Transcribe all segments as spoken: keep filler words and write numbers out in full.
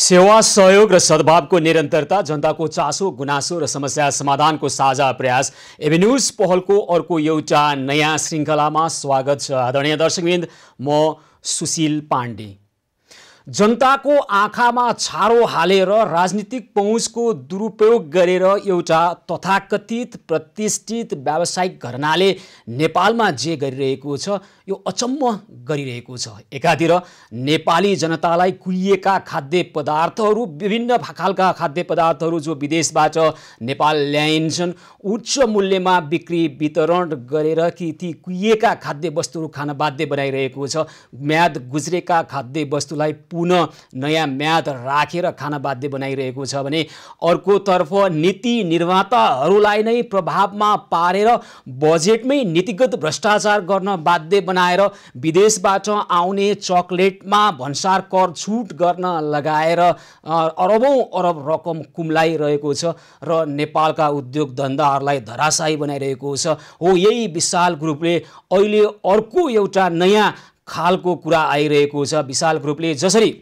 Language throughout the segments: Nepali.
सेवा सहयोग र सद्भावको निरन्तरता, जनताको चासो गुनासो र समस्या समाधानको साझा प्रयास एभेन्यूज पहलको अर्को एउटा नयाँ श्रृङ्खलामा स्वागत छ। आदरणीय दर्शकवृन्द, म सुशील पाण्डे। जनताको आँखामा छारो हालेर राजनीतिक पहुँचको दुरुपयोग गरेर एउटा तथाकथित प्रतिष्ठित व्यावसायिक घरानाले नेपालमा जे गरिरहेको छ यो अचम्म गरिरहेको छ। एकातिर नेपाली जनतालाई कुहिएका खाद्य पदार्थहरू, विभिन्न खालका खाद्य पदार्थहरू जो विदेशबाट नेपाल ल्याइन्छन्, उच्च मूल्यमा बिक्री वितरण गरेर कि ती कुहिएका खाद्य वस्तुहरू खान बाध्य बनाइरहेको छ। म्याद गुज्रेका खाद्य वस्तुलाई पुनः नयाँ म्याद राखेर खान बाध्य बनाइरहेको छ भने अर्कोतर्फ नीति निर्माताहरूलाई नै प्रभावमा पारेर बजेटमै नीतिगत भ्रष्टाचार गर्न बाध्य बनाएर विदेशबाट आउने चकलेटमा भन्सार कर छुट गर्न लगाएर अरबौं अरब रकम कुम्लाइरहेको छ र नेपालका उद्योग धन्दाहरूलाई धराशायी बनाइरहेको छ। हो, यही विशाल ग्रुपले अहिले अर्को एउटा नयाँ खालको कुरा आइरहेको छ। विशाल ग्रुपले जसरी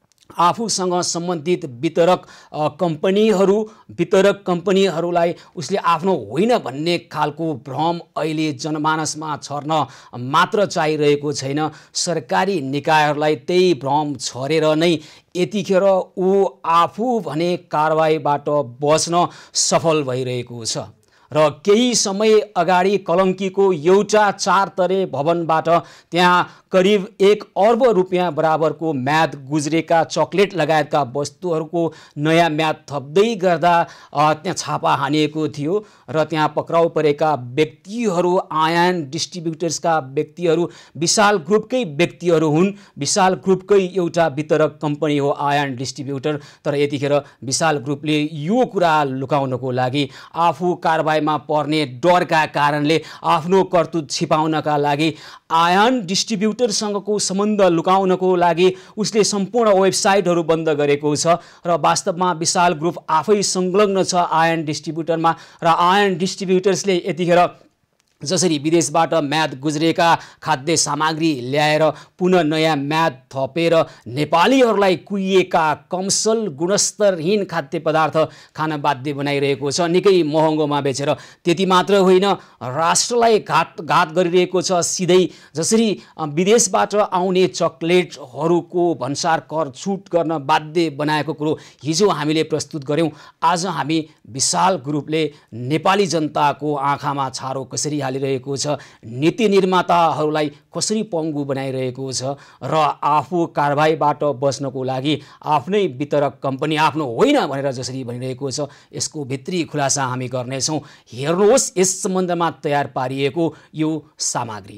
आफूसँग सम्बन्धित वितरक कम्पनीहरू वितरक कम्पनीहरूलाई उसले आफ्नो होइन भन्ने खालको भ्रम अहिले जनमानसमा छर्न मात्र चाहिरहेको छैन, सरकारी निकायहरूलाई त्यही भ्रम छरेर नै यतिखेर ऊ आफू भने कारबाहीबाट बच्न सफल भइरहेको छ। र केही समय अगाडि कलङ्कीको एउटा चार तरे भवनबाट त्यहाँ करिब एक अर्ब रुपियाँ बराबरको म्याद गुज्रेका चकलेट लगायतका वस्तुहरूको नयाँ म्याद थप्दै गर्दा त्यहाँ छापा हानिएको थियो र त्यहाँ पक्राउ परेका व्यक्तिहरू आयान डिस्ट्रिब्युटर्सका व्यक्तिहरू विशाल ग्रुपकै व्यक्तिहरू हुन्। विशाल ग्रुपकै एउटा वितरक कम्पनी हो आयान डिस्ट्रिब्युटर। तर यतिखेर विशाल ग्रुपले यो कुरा लुकाउनको लागि, आफू कारबाहीमा पर्ने डरका कारणले, आफ्नो कर्तुत छिपाउनका लागि, आयान डिस्ट्रिब्युटरसँगको सम्बन्ध लुकाउनको लागि उसले सम्पूर्ण वेबसाइटहरू बन्द गरेको छ र वास्तवमा विशाल ग्रुप आफै संलग्न छ आयान डिस्ट्रिब्युटरमा। र आयान डिस्ट्रिब्युटर्सले यतिखेर जसरी विदेशबाट म्याद गुज्रेका खाद्य सामग्री ल्याएर पुनः नयाँ म्याद थपेर नेपालीहरूलाई कुहिएका कमसल गुणस्तरहीन खाद्य पदार्थ खान बाध्य बनाइरहेको छ, निकै महँगोमा बेचेर। त्यति मात्र होइन, राष्ट्रलाई घात घात गरिरहेको छ। सिधै जसरी विदेशबाट आउने चकलेटहरूको भन्सार कर छुट गर्न बाध्य बनाएको कुरो हिजो हामीले प्रस्तुत गऱ्यौँ, आज हामी विशाल ग्रुपले नेपाली जनताको आँखामा छारो कसरी हालिरहेको छ, नीति निर्माताहरूलाई कसरी पङ्गु बनाइरहेको छ र आफू कारबाहीबाट बच्नको लागि आफ्नै वितरक कम्पनी आफ्नो होइन भनेर जसरी भनिरहेको छ, यसको भित्री खुलासा हामी गर्नेछौँ। हेर्नुहोस् यस सम्बन्धमा तयार पारिएको यो सामग्री।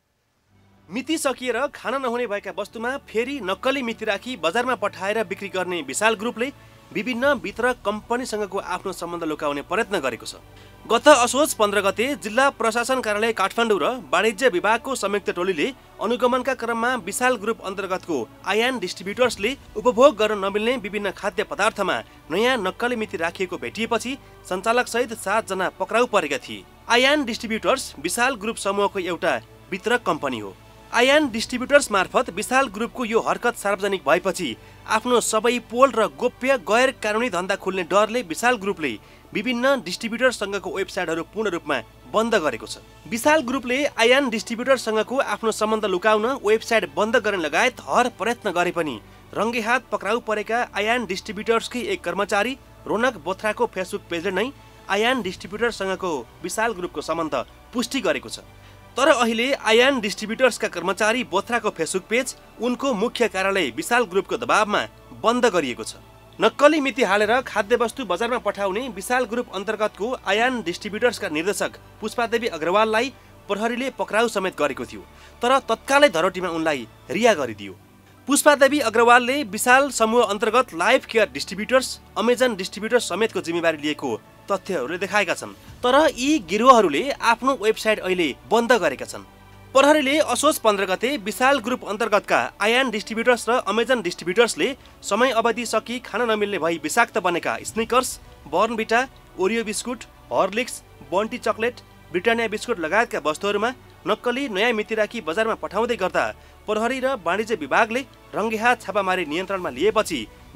मिति सकिएर खान नहुने भएका वस्तुमा फेरि नक्कली मिति राखी बजारमा पठाएर बिक्री गर्ने विशाल ग्रुपले विभिन्न वितरक कम्पनीसँगको आफ्नो सम्बन्ध लुकाउने प्रयत्न गरेको छ। गत असोज पन्ध्र गते जिल्ला प्रशासन कार्यालय काठमाडौँ र वाणिज्य विभागको संयुक्त टोलीले अनुगमनका क्रममा विशाल ग्रुप अन्तर्गतको आयान डिस्ट्रिब्युटर्सले उपभोग गर्न नमिल्ने विभिन्न खाद्य पदार्थमा नयाँ नक्कली मिति राखिएको भेटिएपछि सञ्चालकसहित सातजना पक्राउ परेका थिए। आयान डिस्ट्रिब्युटर्स विशाल ग्रुप समूहको एउटा वितरक कम्पनी हो। आयान डिस्ट्रिब्युटर्स मार्फत विशाल ग्रुपको यो हरकत सार्वजनिक भएपछि आफ्नो सबै पोल र गोप्य गैर कानुनी धन्दा खुल्ने डरले विशाल ग्रुपले विभिन्न डिस्ट्रिब्युटरसँगको वेबसाइटहरू पूर्ण रूपमा बन्द गरेको छ। विशाल ग्रुपले आयान डिस्ट्रिब्युटरसँगको आफ्नो सम्बन्ध लुकाउन वेबसाइट बन्द गर्ने लगायत हर प्रयत्न गरे पनि रङ्गेहात पक्राउ परेका आयान डिस्ट्रिब्युटर्सकै एक कर्मचारी रोनक बोथ्राको फेसबुक पेजले नै आयान डिस्ट्रिब्युटरसँगको विशाल ग्रुपको सम्बन्ध पुष्टि गरेको छ। तर अहिले आयान डिस्ट्रिब्युटर्सका कर्मचारी बोथ्राको फेसबुक पेज उनको मुख्य कार्यालय विशाल ग्रुपको दबावमा बन्द गरिएको छ। नक्कली मिति हालेर खाद्यवस्तु बजारमा पठाउने विशाल ग्रुप अन्तर्गतको आयान डिस्ट्रिब्युटर्सका निर्देशक पुष्पादेवी अग्रवाललाई प्रहरीले पक्राउ समेत गरेको थियो, तर तत्कालै धरोटीमा उनलाई रिहा गरिदियो। पुष्पादेवी अग्रवालले विशाल समूह अन्तर्गत life care distributors, Amazon distributors समेतको जिम्मेवारी लिएको तथ्यहरूले देखाएका छन्। तर यी गिरोहहरूले आफ्नो वेबसाइट अहिले बन्द गरेका छन्। प्रहरीले असोज पन्ध्र गते विशाल ग्रुप अन्तर्गतका आयान डिस्ट्रिब्युटर्स र अमेजन डिस्ट्रिब्युटर्सले समय अवधि सकि खान नमिल्ने भई विषाक्त बनेका Snickers, Bournvita, Oreo biscuit, Horlicks, Bunty chocolate, Britannia biscuit लगायतका वस्तुहरूमा नक्कली नयाँ मिति राखी बजारमा पठाउँदै गर्दा प्रहरी र वाणिज्य विभागले रङ्गेहात छापामारी नियन्त्रणमा लिएपछि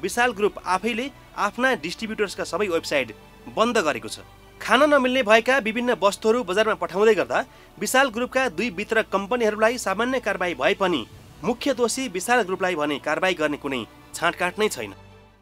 विशाल ग्रुप आफैले आफ्ना डिस्ट्रिब्युटर्सका सबै वेबसाइट बन्द गरेको छ। खान नमिल्ने भएका विभिन्न वस्तुहरू बजारमा पठाउँदै गर्दा विशाल ग्रुपका दुई वितरक कम्पनीहरूलाई सामान्य कारबाही भए पनि मुख्य दोषी विशाल ग्रुपलाई भने कारबाही गर्ने कुनै छाँटकाट नै छैन।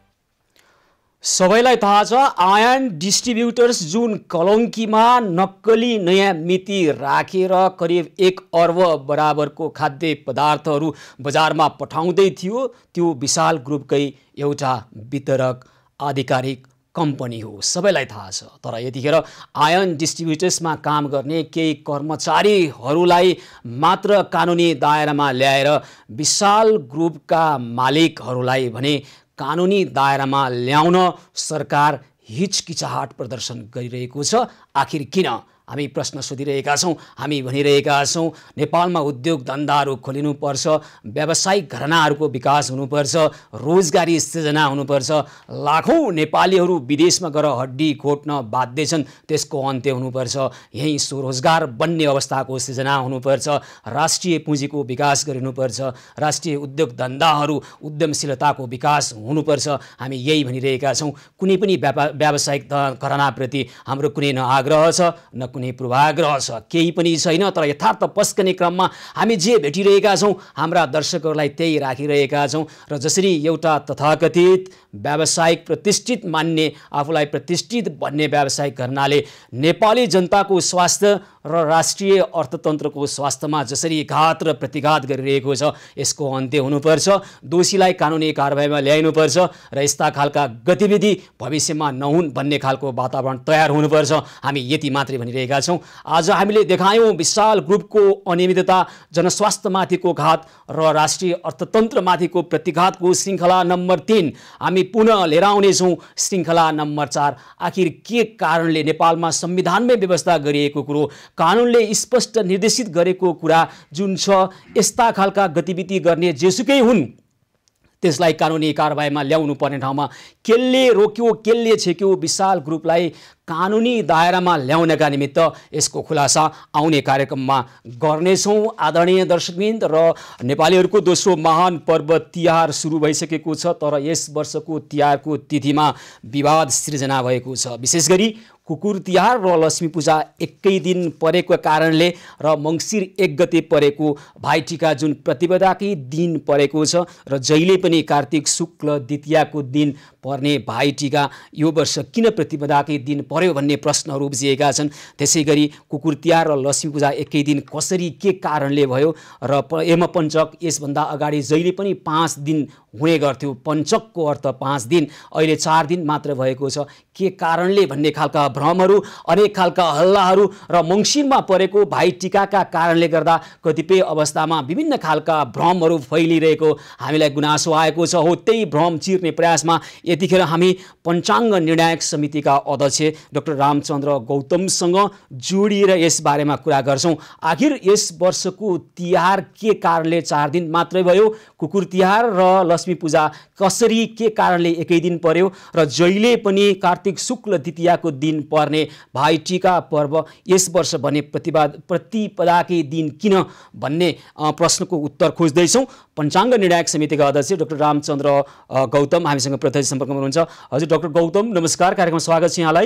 सबैलाई थाहा छ आयन डिस्ट्रिब्युटर्स जुन कलङ्कीमा नक्कली नयाँ मिति राखेर करिब एक अर्ब बराबरको खाद्य पदार्थहरू बजारमा पठाउँदै थियो, त्यो विशाल ग्रुपकै एउटा वितरक आधिकारिक कम्पनी हो, सबैलाई थाहा छ। तर यतिखेर आयन डिस्ट्रिब्युटर्समा काम गर्ने केही कर्मचारीहरूलाई मात्र कानुनी दायरामा ल्याएर विशाल ग्रुपका मालिकहरूलाई भने कानुनी दायरामा ल्याउन सरकार हिचकिचाहट प्रदर्शन गरिरहेको छ। आखिर किन? हामी प्रश्न सोधिरहेका छौँ। हामी भनिरहेका छौँ नेपालमा उद्योग धन्दाहरू खोलिनुपर्छ, व्यावसायिक घरानाहरूको विकास हुनुपर्छ, रोजगारी सृजना हुनुपर्छ। लाखौँ नेपालीहरू विदेशमा गएर हड्डी खोट्न बाध्य छन्, त्यसको अन्त्य हुनुपर्छ। यहीँ स्वरोजगार बन्ने अवस्थाको सृजना हुनुपर्छ, राष्ट्रिय पुँजीको विकास गरिनुपर्छ, राष्ट्रिय उद्योग धन्दाहरू उद्यमशीलताको विकास हुनुपर्छ। हामी यही भनिरहेका छौँ। कुनै पनि व्यावसायिक घरानाप्रति हाम्रो कुनै न आग्रह छ न कुनै पूर्वाग्रह छ, केही पनि छैन। तर यथार्थ पस्कने क्रममा हामी जे भेटिरहेका छौँ हाम्रा दर्शकहरूलाई त्यही राखिरहेका छौँ। र जसरी एउटा तथाकथित व्यावसायिक प्रतिष्ठित मान्ने, आफूलाई प्रतिष्ठित भन्ने व्यावसायिक घरानाले नेपाली जनताको स्वास्थ्य र राष्ट्रिय अर्थतन्त्रको स्वास्थ्यमा जसरी घात र प्रतिघात गरिरहेको छ, यसको अन्त्य हुनुपर्छ। दोषीलाई कानुनी कारबाहीमा ल्याइनुपर्छ र यस्ता खालका गतिविधि भविष्यमा नहुन् भन्ने खालको वातावरण तयार हुनुपर्छ। हामी यति मात्रै भनिरहेका छौँ। आज हामीले देखायौँ विशाल ग्रुपको अनियमितता, जनस्वास्थ्यमाथिको घात र राष्ट्रिय अर्थतन्त्रमाथिको प्रतिघातको श्रृङ्खला नम्बर तीन। हामी पुनः लिएर आउनेछौँ श्रृङ्खला नम्बर चार। आखिर के कारणले नेपालमा संविधानमै व्यवस्था गरिएको कुरो, कानुनले स्पष्ट निर्देशित गरेको कुरा जुन छ, यस्ता खालका गतिविधि गर्ने जेसुकै हुन् त्यसलाई कानुनी कारबाहीमा ल्याउनु पर्ने ठाउँमा केले रोक्यो, केले छेक्यो विशाल ग्रुपलाई कानुनी दायरामा ल्याउनका निमित्त, यसको खुलासा आउने कार्यक्रममा गर्नेछौँ। आदरणीय दर्शकवृन्द, र नेपालीहरूको दोस्रो महान पर्व तिहार सुरु भइसकेको छ। तर यस वर्षको तिहारको तिथिमा विवाद सृजना भएको छ। विशेष गरी कुकुर तिहार र लक्ष्मी पूजा एकै दिन परेको कारणले र मङ्सिर एक गते परेको भाइटिका जुन प्रतिपदाकै दिन परेको छ र जहिले पनि कार्तिक शुक्ल द्वितीयाको दिन पर्ने भाइटिका यो वर्ष किन प्रतिपदाकै दिन पर्यो भन्ने प्रश्नहरू उब्जिएका छन्। त्यसै गरी कुकुर तिहार र लक्ष्मी पूजा एकै दिन कसरी, के कारणले भयो र यमपञ्चक यसभन्दा अगाडि जहिले पनि पाँच दिन हुने गर्थ्यो, पञ्चकको अर्थ पाँच दिन, अहिले चार दिन मात्र भएको छ, के कारणले भन्ने खालका भ्रमहरू, अनेक खालका हल्लाहरू र मङ्सिरमा परेको भाइटिकाका कारणले गर्दा कतिपय अवस्थामा विभिन्न खालका भ्रमहरू फैलिरहेको हामीलाई गुनासो आएको छ। हो त्यही भ्रम चिर्ने प्रयासमा यतिखेर हामी पञ्चाङ्ग निर्णायक समितिका अध्यक्ष डाक्टर रामचन्द्र गौतमसँग जोडिएर यस बारेमा कुरा गर्छौँ। आखिर यस वर्षको तिहार के कारणले चार दिन मात्रै भयो, कुकुर तिहार र लक्ष्मी पूजा कसरी, के कारणले एकै दिन पर्यो र जहिले पनि कार्तिक शुक्ल द्वितीयाको दिन पर्ने भाइटिका पर्व यस वर्ष भने प्रतिवाद प्रतिपदाकै दिन किन भन्ने प्रश्नको उत्तर खोज्दैछौँ। पञ्चाङ्ग निर्णायक समितिका अध्यक्ष डाक्टर रामचन्द्र गौतम हामीसँग प्रत्यक्ष सम्पर्कमा हुनुहुन्छ। हजुर डाक्टर गौतम नमस्कार, कार्यक्रममा स्वागत छ यहाँलाई।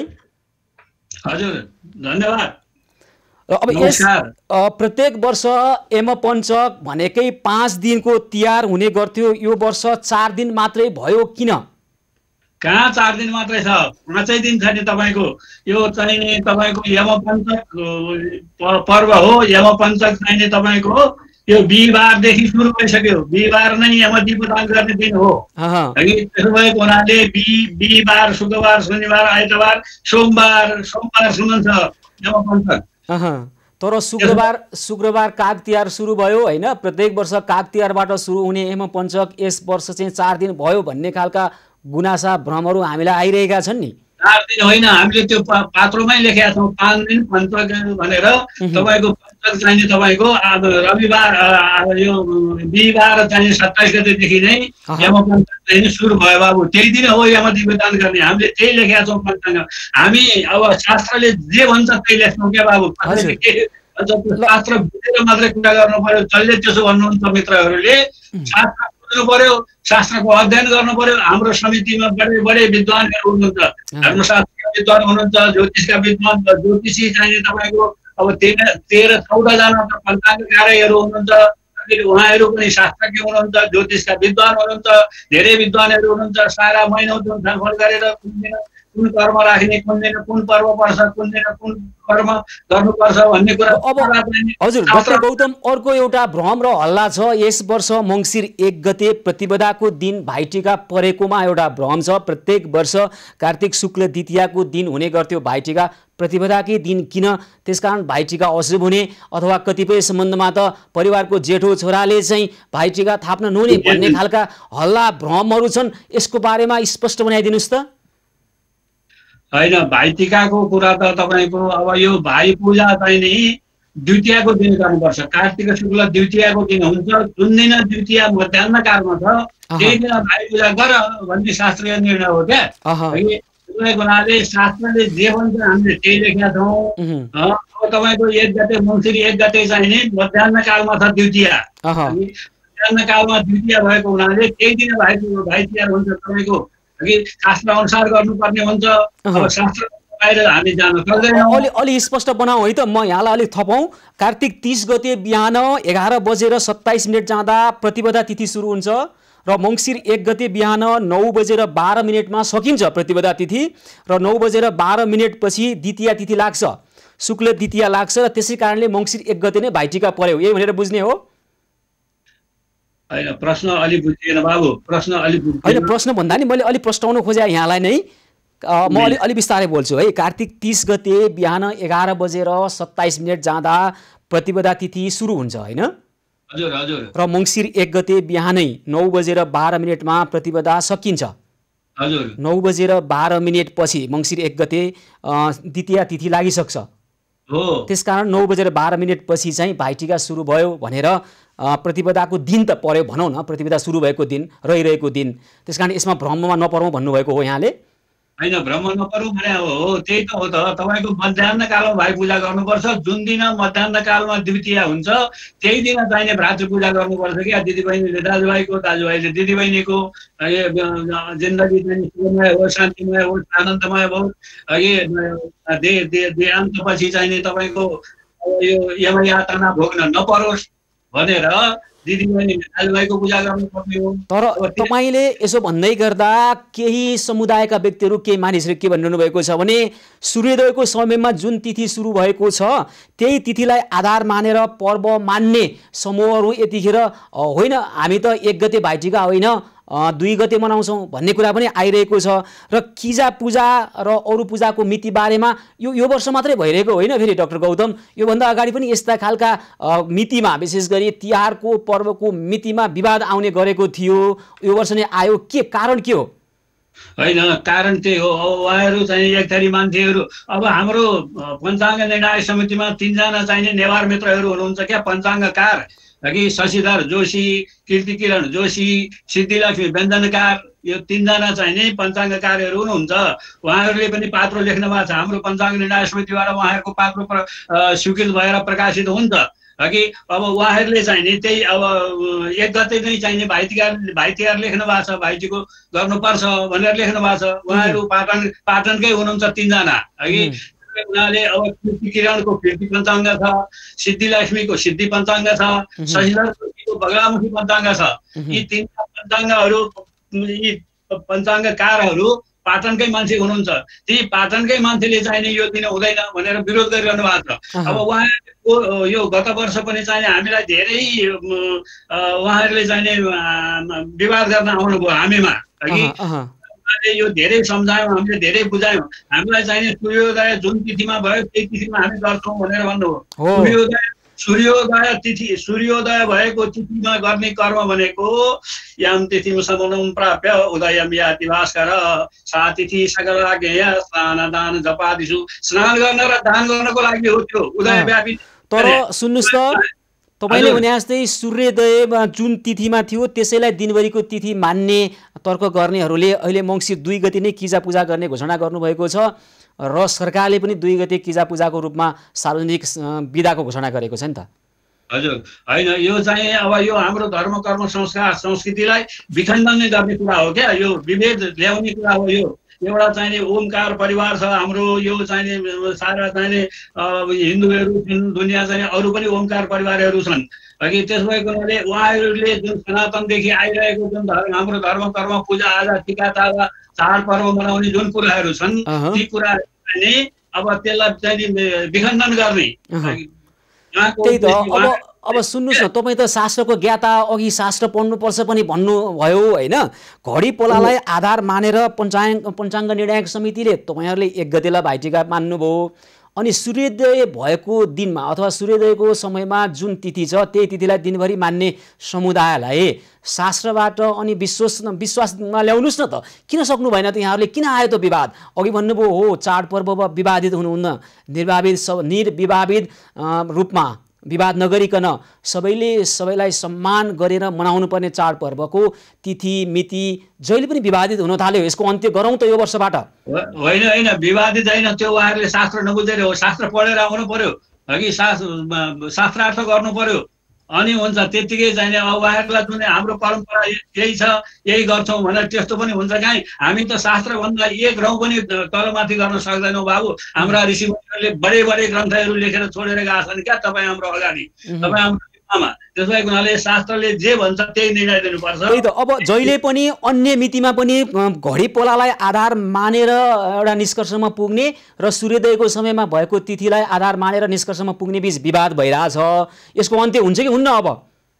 हजुर धन्यवाद। र अब यस प्रत्येक वर्ष यमपञ्चक भनेकै पाँच दिनको तिहार हुने गर्थ्यो, यो वर्ष चार दिन मात्रै भयो, किन? कहाँ चार दिन मात्रै छ, पाँचै दिन छ नि। तपाईँको यो चाहिँ तपाईँको यमपञ्चक पर्व हो। यमपञ्चक चाहिँ तपाईँको यो बिहिबारदेखि सुरु भइसक्यो। बिहिबार नै यमदीपदान गर्ने दिन हो। त्यसो भएको हुनाले बि बिहिबार, शुक्रबार, शनिबार, आइतबार, सोमबार सोमबारसम्म छ यमपञ्चक। तर शुक्रबार शुक्रबार काग तिहार सुरु भयो होइन? प्रत्येक वर्ष काग तिहारबाट सुरु हुने यमपञ्चक यस वर्ष चाहिँ चार दिन भयो भन्ने खालका गुनासा भ्रमहरू हामीलाई आइरहेका छन् नि। चार दिन होइन, हामीले त्यो पात्रोमै लेखेका छौँ पाँच दिन पञ्चक भनेर। तपाईँको पञ्चक चाहिँ तपाईँको रविबार, यो बिहिबार चाहिँ सत्ताइस गतेदेखि नै यमपञ्चक चाहिँ सुरु भयो बाबु। त्यही दिन हो यमदीपदान गर्ने, हामीले त्यही लेखेका छौँ पञ्चाङ्ग। हामी अब शास्त्रले जे भन्छ त्यही लेख्छौँ क्या बाबु। शास्त्र बुझेर मात्रै कुरा गर्नु पर्यो। जसले त्यसो भन्नुहुन्छ मित्रहरूले, शास्त्र बुझ्नु पर्यो, शास्त्रको अध्ययन गर्नु पर्यो। हाम्रो समितिमा बडे बडे विद्वानहरू हुनुहुन्छ, धर्मशास्त्रका विद्वान हुनुहुन्छ, ज्योतिषका विद्वान, ज्योतिषी चाहिने तपाईँको अब तेह्र तेह्र चौधजना पञ्चाङ्गकारहरू हुनुहुन्छ। उहाँहरू पनि शास्त्रज्ञ हुनुहुन्छ, ज्योतिषका विद्वान हुनुहुन्छ, धेरै विद्वानहरू हुनुहुन्छ। सारा महिना छलफल गरेर कुन दिन कुन कर्म राख्ने, कुन दिन कुन पर्व पर्छ, कुन दिन कुन कर्म गर्नुपर्छ भन्ने कुरा। अब हजुर डाक्टर गौतम, अर्को एउटा भ्रम र हल्ला छ, यस वर्ष मङ्सिर एक गते प्रतिपदाको दिन भाइटिका परेकोमा एउटा भ्रम छ। प्रत्येक वर्ष कार्तिक शुक्ल द्वितीयाको दिन हुने गर्थ्यो भाइटिका, प्रतिपदाकै दिन किन? त्यसकारण भाइटिका अशुभ हुने अथवा कतिपय सम्बन्धमा त परिवारको जेठो छोराले चाहिँ भाइटिका थाप्न नहुने भन्ने खालका हल्ला भ्रमहरू छन्, यसको बारेमा स्पष्ट बनाइदिनुहोस् त। होइन, भाइटिकाको कुरा त तपाईँको अब यो भाइ पूजा चाहिँ नि द्वितीयाको दिन गर्नुपर्छ। कार्तिक शुक्ल द्वितीयाको दिन हुन्छ। जुन दिन द्वितीया मध्याह्न कालमा छ त्यही दिन भाइ पूजा गर भन्ने शास्त्रीय निर्णय हो क्या। त्यसको हुनाले शास्त्रले जे भन्छ हामीले त्यही लेखेका छौँ। अब तपाईँको एक गते मङ्सिर एक गते चाहिँ नि मध्याह्न कालमा छ द्वितीया, मध्याह्न कालमा द्वितीया भएको हुनाले त्यही दिन भाइ भाइ तिहार हुन्छ। तपाईँको शास्त्र अनुसार गर्नुपर्ने हुन्छ। अब शास्त्र बाहिर हामी जान सक्दैनौँ। अलि अलि स्पष्ट बनाऊ है त, म यहाँलाई अलिक थपौँ। कार्तिक तीस गते बिहान एघार बजेर सत्ताइस मिनट जाँदा प्रतिपदा तिथि सुरु हुन्छ र मङ्सिर एक गते बिहान नौ बजेर बाह्र मिनटमा सकिन्छ प्रतिपदा तिथि र नौ बजेर बाह्र मिनटपछि द्वितीया तिथि लाग्छ, शुक्ल द्वितीया लाग्छ र त्यसै कारणले मङ्सिर एक गते नै भाइटिका पर्यो, यही भनेर बुझ्ने हो? होइन, प्रश्न अलि बुझिएन बाबु, प्रश्न अलि होइन, प्रश्न भन्दा नि मैले अलिक प्रस्ताउनु खोजेँ यहाँलाई नै। म अलि अलि बिस्तारै बोल्छु है। कार्तिक तीस गते बिहान एघार बजेर सत्ताइस मिनट जाँदा प्रतिपदा तिथि सुरु हुन्छ होइन? हजुर हजुर। र मङ्सिर एक गते बिहानै नौ बजेर बाह्र मिनटमा प्रतिपदा सकिन्छ। हजुर। नौ बजेर बाह्र मिनट पछि मङ्सिर एक गते द्वितीया तिथि लागिसक्छ। हो, त्यसकारण नौ बजेर बाह्र मिनट पछि चाहिँ भाइटिका सुरु भयो भनेर प्रतिपदाको दिन त पर्यो भनौँ न, प्रतिपदा सुरु भएको दिन, रहिरहेको दिन। त्यसकारण यसमा भ्रममा नपरौँ भन्नुभएको हो यहाँले? होइन, भ्रम नपरौँ भने हो, त्यही त हो त। तपाईँको मध्याह्न कालमा भाइ पूजा गर्नुपर्छ। जुन दिन मध्याह्न कालमा द्वितीया हुन्छ त्यही दिन चाहिने भ्रातृ पूजा गर्नुपर्छ क्या। दिदीबहिनीले दाजुभाइको, दाजुभाइले दिदीबहिनीको जिन्दगी चाहिँ सुखमय होस्, शान्तिमय होस्, आनन्दमय होस्। दे देहान्तपछि चाहिने तपाईँको यो यमयातना भोग्न नपरोस् भनेर दिदीबहिनीले दाजुभाइको पूजा गर्नुपर्ने हो। तर तपाईँले यसो भन्दै गर्दा केही समुदायका व्यक्तिहरू, केही मानिसहरू के भनिरहनु भएको छ भने सूर्योदयको समयमा जुन तिथि सुरु भएको छ त्यही तिथिलाई आधार मानेर पर्व मान्ने समूहहरू यतिखेर होइन हामी त एक गते भाइटिका होइन दुई गते मनाउँछौँ भन्ने कुरा पनि आइरहेको छ। र किजा पूजा र अरू पूजाको मिति बारेमा यो यो वर्ष मात्रै भइरहेको होइन फेरि डाक्टर गौतम, योभन्दा अगाडि पनि यस्ता खालका मितिमा विशेष गरी तिहारको पर्वको मितिमा विवाद आउने गरेको थियो, यो वर्ष नै आयो, के कारण के हो? होइन, कारण त्यही हो। अब उहाँहरू चाहिँ एक थरी मान्छेहरू, अब हाम्रो पञ्चाङ्ग निर्णय समितिमा तिनजना चाहिने नेवार मित्रहरू हुनुहुन्छ क्या, पञ्चाङ्गकार कि शशिधर जोशी, कीर्ति किरण जोशी, सिद्धिलक्ष्मी व्यञ्जनकार, यो तिनजना चाहिँ नि पञ्चाङ्गकारहरू हुनुहुन्छ। उहाँहरूले पनि पात्रो लेख्नु भएको छ। हाम्रो पञ्चाङ्ग निर्णय समितिबाट उहाँहरूको पात्रो स्वीकृत भएर प्रकाशित हुन्छ कि अब उहाँहरूले चाहिँ नि त्यही अब एक गते नै चाहिने भाइ तिहार भाइ तिहार लेख्नु भएको छ, भाइटीको गर्नुपर्छ भनेर लेख्नु भएको छ। उहाँहरू पाटन पाटनकै हुनुहुन्छ तिनजना कि। उनीहरूले अब कीर्ति किरणको कीर्ति पञ्चाङ्ग छ, सिद्धिलक्ष्मीको सिद्धि पञ्चाङ्ग छ, शशिधरको बगलामुखी पञ्चाङ्ग छ। यी तिनवटा पञ्चाङ्गहरू, यी पञ्चाङ्गकारहरू पाटनकै मान्छे हुनुहुन्छ। ती पाटनकै मान्छेले चाहिने यो दिन हुँदैन भनेर विरोध गरिरहनु भएको छ। अब उहाँहरूको यो गत वर्ष पनि चाहिने हामीलाई धेरै उहाँहरूले चाहिने विवाद गर्न आउनुभयो हामीमा कि। यो धेरै सम्झायौँ, हामीले धेरै बुझायौँ। हामीलाई चाहिने सूर्योदय जुन तिथिमा भयो त्यही तिथिमा हामी गर्छौँ भनेर भन्नुभयो। सूर्योदय सूर्योदय तिथि सूर्योदय भएको तिथिमा गर्ने कर्म भनेको याम तिथिमा समनम प्राप्य उदयम याति भास्कर सा तिथि सकल आज्ञेय स्नान दान जपादिषु। स्नान गर्न र दान गर्नको लागि हो त्यो उदयव्यापी। तर सुन्नुहोस् त, तपाईँले भने जस्तै सूर्योदय जुन तिथिमा थियो त्यसैलाई दिनभरिको तिथि मान्ने तर्क गर्नेहरूले अहिले मङ्सिर दुई गते नै किजा पूजा गर्ने घोषणा गर्नुभएको छ र सरकारले पनि दुई गते किजा पूजाको रूपमा सार्वजनिक बिदाको घोषणा गरेको छ नि त। हजुर होइन यो चाहिँ अब यो हाम्रो धर्म कर्म संस्कार संस्कृतिलाई विखण्डन गर्ने कुरा हो क्या, यो विभेद ल्याउने कुरा हो। यो एउटा चाहिने ओमकार परिवार छ हाम्रो, यो चाहिने सारा चाहिने हिन्दूहरू छन्, दुनियाँ चाहिँ अरू पनि ओमकार परिवारहरू छन्। अघि त्यस भएको हुनाले उहाँहरूले जुन सनातनदेखि आइरहेको जुन धर्म हाम्रो धर्म कर्म पूजा आजा टिका ताजा चाडपर्व मनाउने जुन कुराहरू छन् ती कुराहरू चाहिँ अब त्यसलाई चाहिँ विखण्डन गर्ने। त्यही त अब अब सुन्नुहोस् न, तपाईँ त शास्त्रको ज्ञाता, अघि शास्त्र पढ्नुपर्छ पनि भन्नुभयो होइन। घडी पोलालाई आधार मानेर पञ्चाङ्ग पञ्चाङ्ग निर्णायक समितिले तपाईँहरूले एक गतेलाई भाइटिका मान्नुभयो, अनि सूर्योदय भएको दिनमा अथवा सूर्योदयको समयमा जुन तिथि छ त्यही तिथिलाई दिनभरि मान्ने समुदायलाई शास्त्रबाट अनि विश्वास विश्वासमा ल्याउनुहोस् न त। किन सक्नु भएन त? यहाँहरूले किन आयो त विवाद? अघि भन्नुभयो हो चाडपर्वमा विवादित हुनुहुन्न, निर्वावित सब निर्विवादित रूपमा विवाद नगरिकन सबैले सबैलाई सम्मान गरेर मनाउनु पर्ने चाडपर्वको तिथि मिति जहिले पनि विवादित हुन थाल्यो। यसको अन्त्य गरौँ त यो वर्षबाट। होइन होइन विवादित होइन, त्यो उहाँहरूले शास्त्र नबुझेर हो। शास्त्र पढेर आउनु पर्यो, अघि शास्त्र शास्त्रार्थ गर्नु पर्यो, अनि हुन्छ त्यतिकै चाहिने। अब उहाँहरूलाई जुन हाम्रो परम्परा यही छ यही गर्छौँ भनेर त्यस्तो पनि हुन्छ काहीँ? हामी त शास्त्रभन्दा एक रौँ पनि तलमाथि गर्न सक्दैनौँ बाबु। हाम्रा ऋषिमुनिहरूले बडे बडे ग्रन्थहरू लेखेर छोडेर गएका छन् क्या तपाईँ हाम्रो अगाडि, तपाईँ हाम्रो दिमागमा। त्यसो भएको हुनाले शास्त्रले जे भन्छ त्यही निर्णय दिनुपर्छ। त्यही त अब जहिले पनि अन्य मितिमा पनि घडी पोलालाई आधार मानेर एउटा निष्कर्षमा पुग्ने र सूर्योदयको समयमा भएको तिथिलाई आधार मानेर निष्कर्षमा पुग्ने बीच विवाद भइरहेछ। यसको अन्त्य हुन्छ कि हुन्न? अब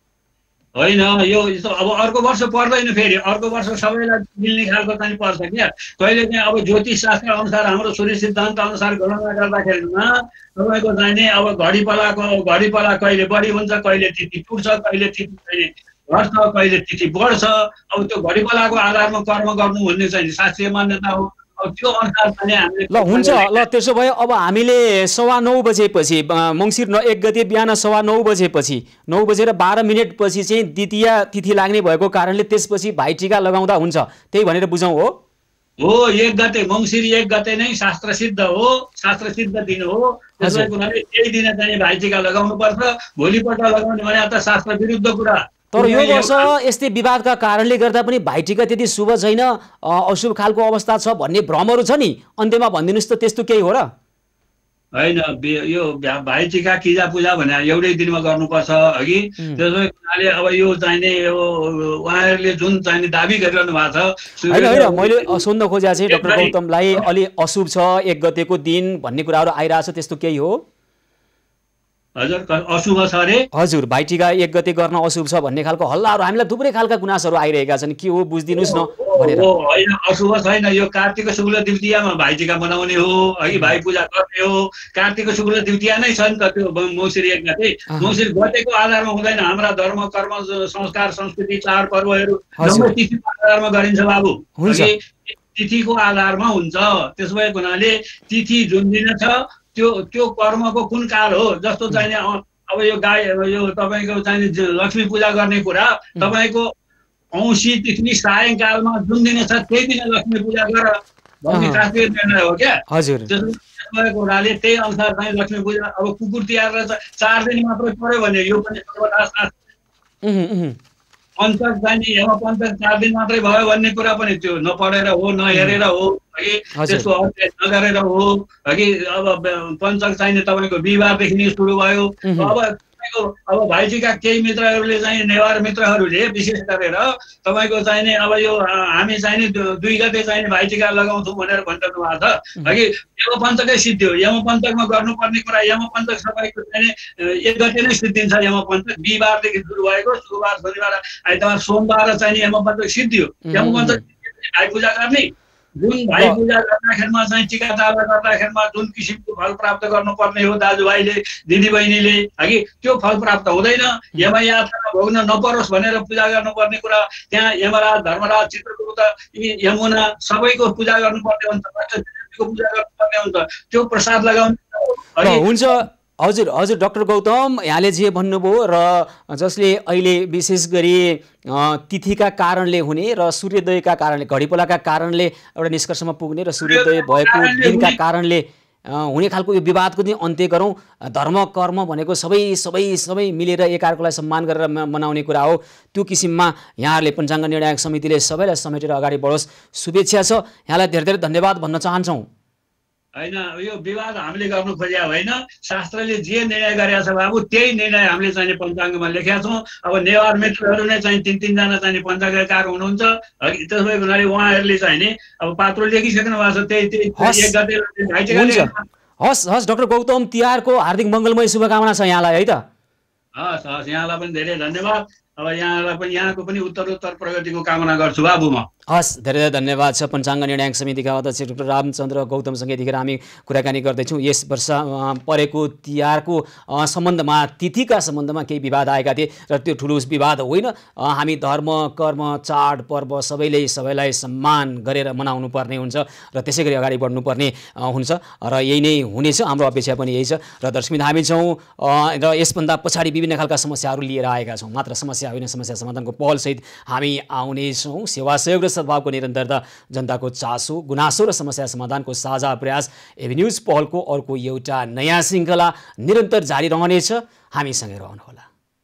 होइन यो अब अर्को वर्ष पर्दैन, फेरि अर्को वर्ष सबैलाई मिल्ने खालको चाहिँ पर्छ क्या। कहिले चाहिँ अब ज्योतिष शास्त्र अनुसार हाम्रो सूर्य सिद्धान्त अनुसार गणना गर्दाखेरिमा तपाईँको चाहिने अब घडी पलाको घडी पला कहिले बढी हुन्छ, कहिले तिथि टुट्छ, कहिले तिथि चाहिँ घट्छ, कहिले तिथि बढ्छ। अब त्यो घडी पलाको आधारमा कर्म गर्नु भन्ने चाहिँ शास्त्रीय मान्यता हो। त्यो अनुसार चाहिँ हामीले ल हुन्छ। ल त्यसो भए अब हामीले सवा नौ बजेपछि मङ्सिर न एक गते बिहान सवा नौ बजेपछि नौ बजेर बाह्र मिनट पछि चाहिँ द्वितीय तिथि लाग्ने भएको कारणले त्यसपछि भाइटिका लगाउँदा हुन्छ, त्यही भनेर बुझौँ हो? हो, एक गते मङ्सिर एक गते नै शास्त्र सिद्ध हो, शास्त्र सिद्ध दिन हो। त्यसै हुनाले त्यही दिन चाहिँ भाइटिका लगाउनु पर्छ। भोलिपल्ट लगाउने भने त शास्त्र विरुद्ध कुरा। तर यो वर्ष यस्तै विवादका कारणले गर्दा पनि भाइटिका त्यति शुभ छैन, अशुभ खालको अवस्था छ भन्ने भ्रमहरू छ नि, अन्त्यमा भनिदिनुहोस् त त्यस्तो केही हो र? होइन, यो भाइटिका किजा पूजा भने एउटै दिनमा गर्नुपर्छ अघि। त्यसो हुनाले अब यो चाहिने उहाँहरूले जुन चाहिने दाबी गरिरहनु भएको छ। होइन होइन, मैले सोध्न खोजेको चाहिँ डाक्टर गौतमलाई अलि अशुभ छ एक गतेको दिन भन्ने कुराहरू आइरहेछ, त्यस्तो केही हो? हजुर अशुभ छ अरे? हजुर, भाइटिका एक गते गर्न अशुभ छ भन्ने खालको हल्लाहरू हामीलाई थुप्रै खालका गुनासोहरू आइरहेका छन्, के हो बुझिदिनुहोस् न भनेर। होइन अशुभ छैन, यो कार्तिक शुक्ल द्वितीयमा भाइटिका मनाउने हो, अघि भाइ पूजा गर्ने हो। कार्तिक शुक्ल द्वितीय नै छ नि त त्यो मङ्सिर एक गते। मङ्सिर गतेको आधारमा हुँदैन, हाम्रा धर्म कर्म संस्कार संस्कृति चाडपर्वहरू तिथिको आधारमा गरिन्छ बाबु, तिथिको आधारमा हुन्छ। त्यसो भएको हुनाले तिथि जुन दिन छ त्यो त्यो कर्मको कुन काल हो, जस्तो चाहिने अब यो गाई यो तपाईँको चाहिने लक्ष्मी पूजा गर्ने कुरा तपाईँको औँसी तिथि सायङ्कालमा जुन दिन छ त्यही दिन लक्ष्मी पूजा गर भन्ने शास्त्रीय निर्णय हो क्या। हजुर, त्यसो भएको हुनाले त्यही अनुसार चाहिँ लक्ष्मी पूजा अब कुकुर तिहार चार दिन मात्रै पर्यो भने यो पनि पञ्चक चाहिने यम पञ्चक चार दिन मात्रै भयो भन्ने कुरा पनि त्यो नपढेर हो, नहेरेर हो, त्यसको अध्ययन नगरेर हो। अघि अब पञ्चक चाहिने तपाईँको बिहिबारदेखि नै सुरु भयो। अब अब भाइटिका केही मित्रहरूले चाहिँ नेवार मित्रहरूले विशेष गरेर तपाईँको चाहिने अब यो हामी चाहिने दुई गते चाहिने भाइटिका लगाउँछौँ भनेर भनिरहनु भएको छ। अघि यम पञ्चकै सिद्धियो, यम पञ्चकमा गर्नुपर्ने कुरा यम पञ्चक सबैको चाहिने एक गते नै सिद्धिन्छ। यम पञ्चक बिहिबारदेखि सुरु भएको, शुक्रबार शनिबार आइतबार सोमबार चाहिने यम पञ्चक सिद्धियो। यम पञ्चक भाइ पूजा गर्ने, जुन भाइ पूजा गर्दाखेरिमा चाहिँ टिका ताला गर्दाखेरिमा जुन किसिमको फल प्राप्त गर्नुपर्ने हो दाजुभाइले दिदीबहिनीले, अघि त्यो फल प्राप्त हुँदैन। यमयातना भोग्न नपरोस् भनेर पूजा गर्नुपर्ने कुरा, त्यहाँ यमराज धर्मराज चित्रगुप्त यमुना सबैको पूजा गर्नुपर्ने हुन्छ, पूजा गर्नुपर्ने हुन्छ। त्यो प्रसाद लगाउने हुन्छ। हजुर हजुर डाक्टर गौतम, यहाँले जे भन्नुभयो र जसले अहिले विशेष गरी तिथिका कारणले हुने र सूर्योदयका कारणले घडीपोलाका कारणले एउटा निष्कर्षमा पुग्ने र सूर्योदय भएको दिनका कारणले हुने खालको यो विवादको चाहिँ अन्त्य गरौँ। धर्म कर्म भनेको सबै सबै सबै मिलेर एकअर्कालाई सम्मान गरेर मनाउने कुरा हो। त्यो किसिममा यहाँहरूले पञ्चाङ्ग निर्णायक समितिले सबैलाई समेटेर अगाडि बढोस्, शुभेच्छा छ। यहाँलाई धेरै धेरै धन्यवाद भन्न चाहन्छौँ। होइन, यो विवाद हामीले गर्नु खोजेका होइन, शास्त्रले जे निर्णय गरेका छ बाबु त्यही निर्णय हामीले चाहिँ पञ्चाङ्गमा लेखेका छौँ। अब नेवार मित्रहरू नै चाहिँ तिन तिनजना चाहिँ पञ्चाङ्गकार हुनुहुन्छ, त्यसो भए हुनाले उहाँहरूले चाहिँ नि अब पात्रो लेखिसक्नु भएको छ। त्यही त्यही एक गते हस् हस् डाक्टर गौतम, तिहारको हार्दिक मङ्गलमय शुभकामना छ यहाँलाई है त। हस् हस्, यहाँलाई पनि धेरै धन्यवाद। अब यहाँलाई पनि यहाँको पनि उत्तरोत्तर प्रगतिको कामना गर्छु बाबु म। हस्, धेरै धेरै धन्यवाद छ। पञ्चाङ्ग निर्णायक समितिका अध्यक्ष डाक्टर रामचन्द्र गौतमसँग यतिखेर हामी कुराकानी गर्दैछौँ। यस वर्ष परेको तिहारको सम्बन्धमा, तिथिका सम्बन्धमा केही विवाद आएका थिए र त्यो ठुलो विवाद होइन। हामी धर्म कर्म चाड पर्व सबैले सबैलाई सम्मान गरेर मनाउनु पर्ने हुन्छ र त्यसै गरी अगाडि बढ्नुपर्ने हुन्छ र यही नै हुनेछ। हाम्रो अपेक्षा पनि यही छ र दर्शकबिन हामी छौँ र यसभन्दा पछाडि विभिन्न खालका समस्याहरू लिएर आएका छौँ। मात्र समस्या होइन, समस्या समाधानको पहलसहित हामी आउनेछौँ। सेवा सहयोग र सद्भावको निरन्तरता, जनताको चासो गुनासो र समस्या समाधानको साझा प्रयास एभिन्यूज पहलको अर्को एउटा नयाँ श्रृङ्खला निरन्तर जारी रहनेछ। हामीसँगै रहनुहोला।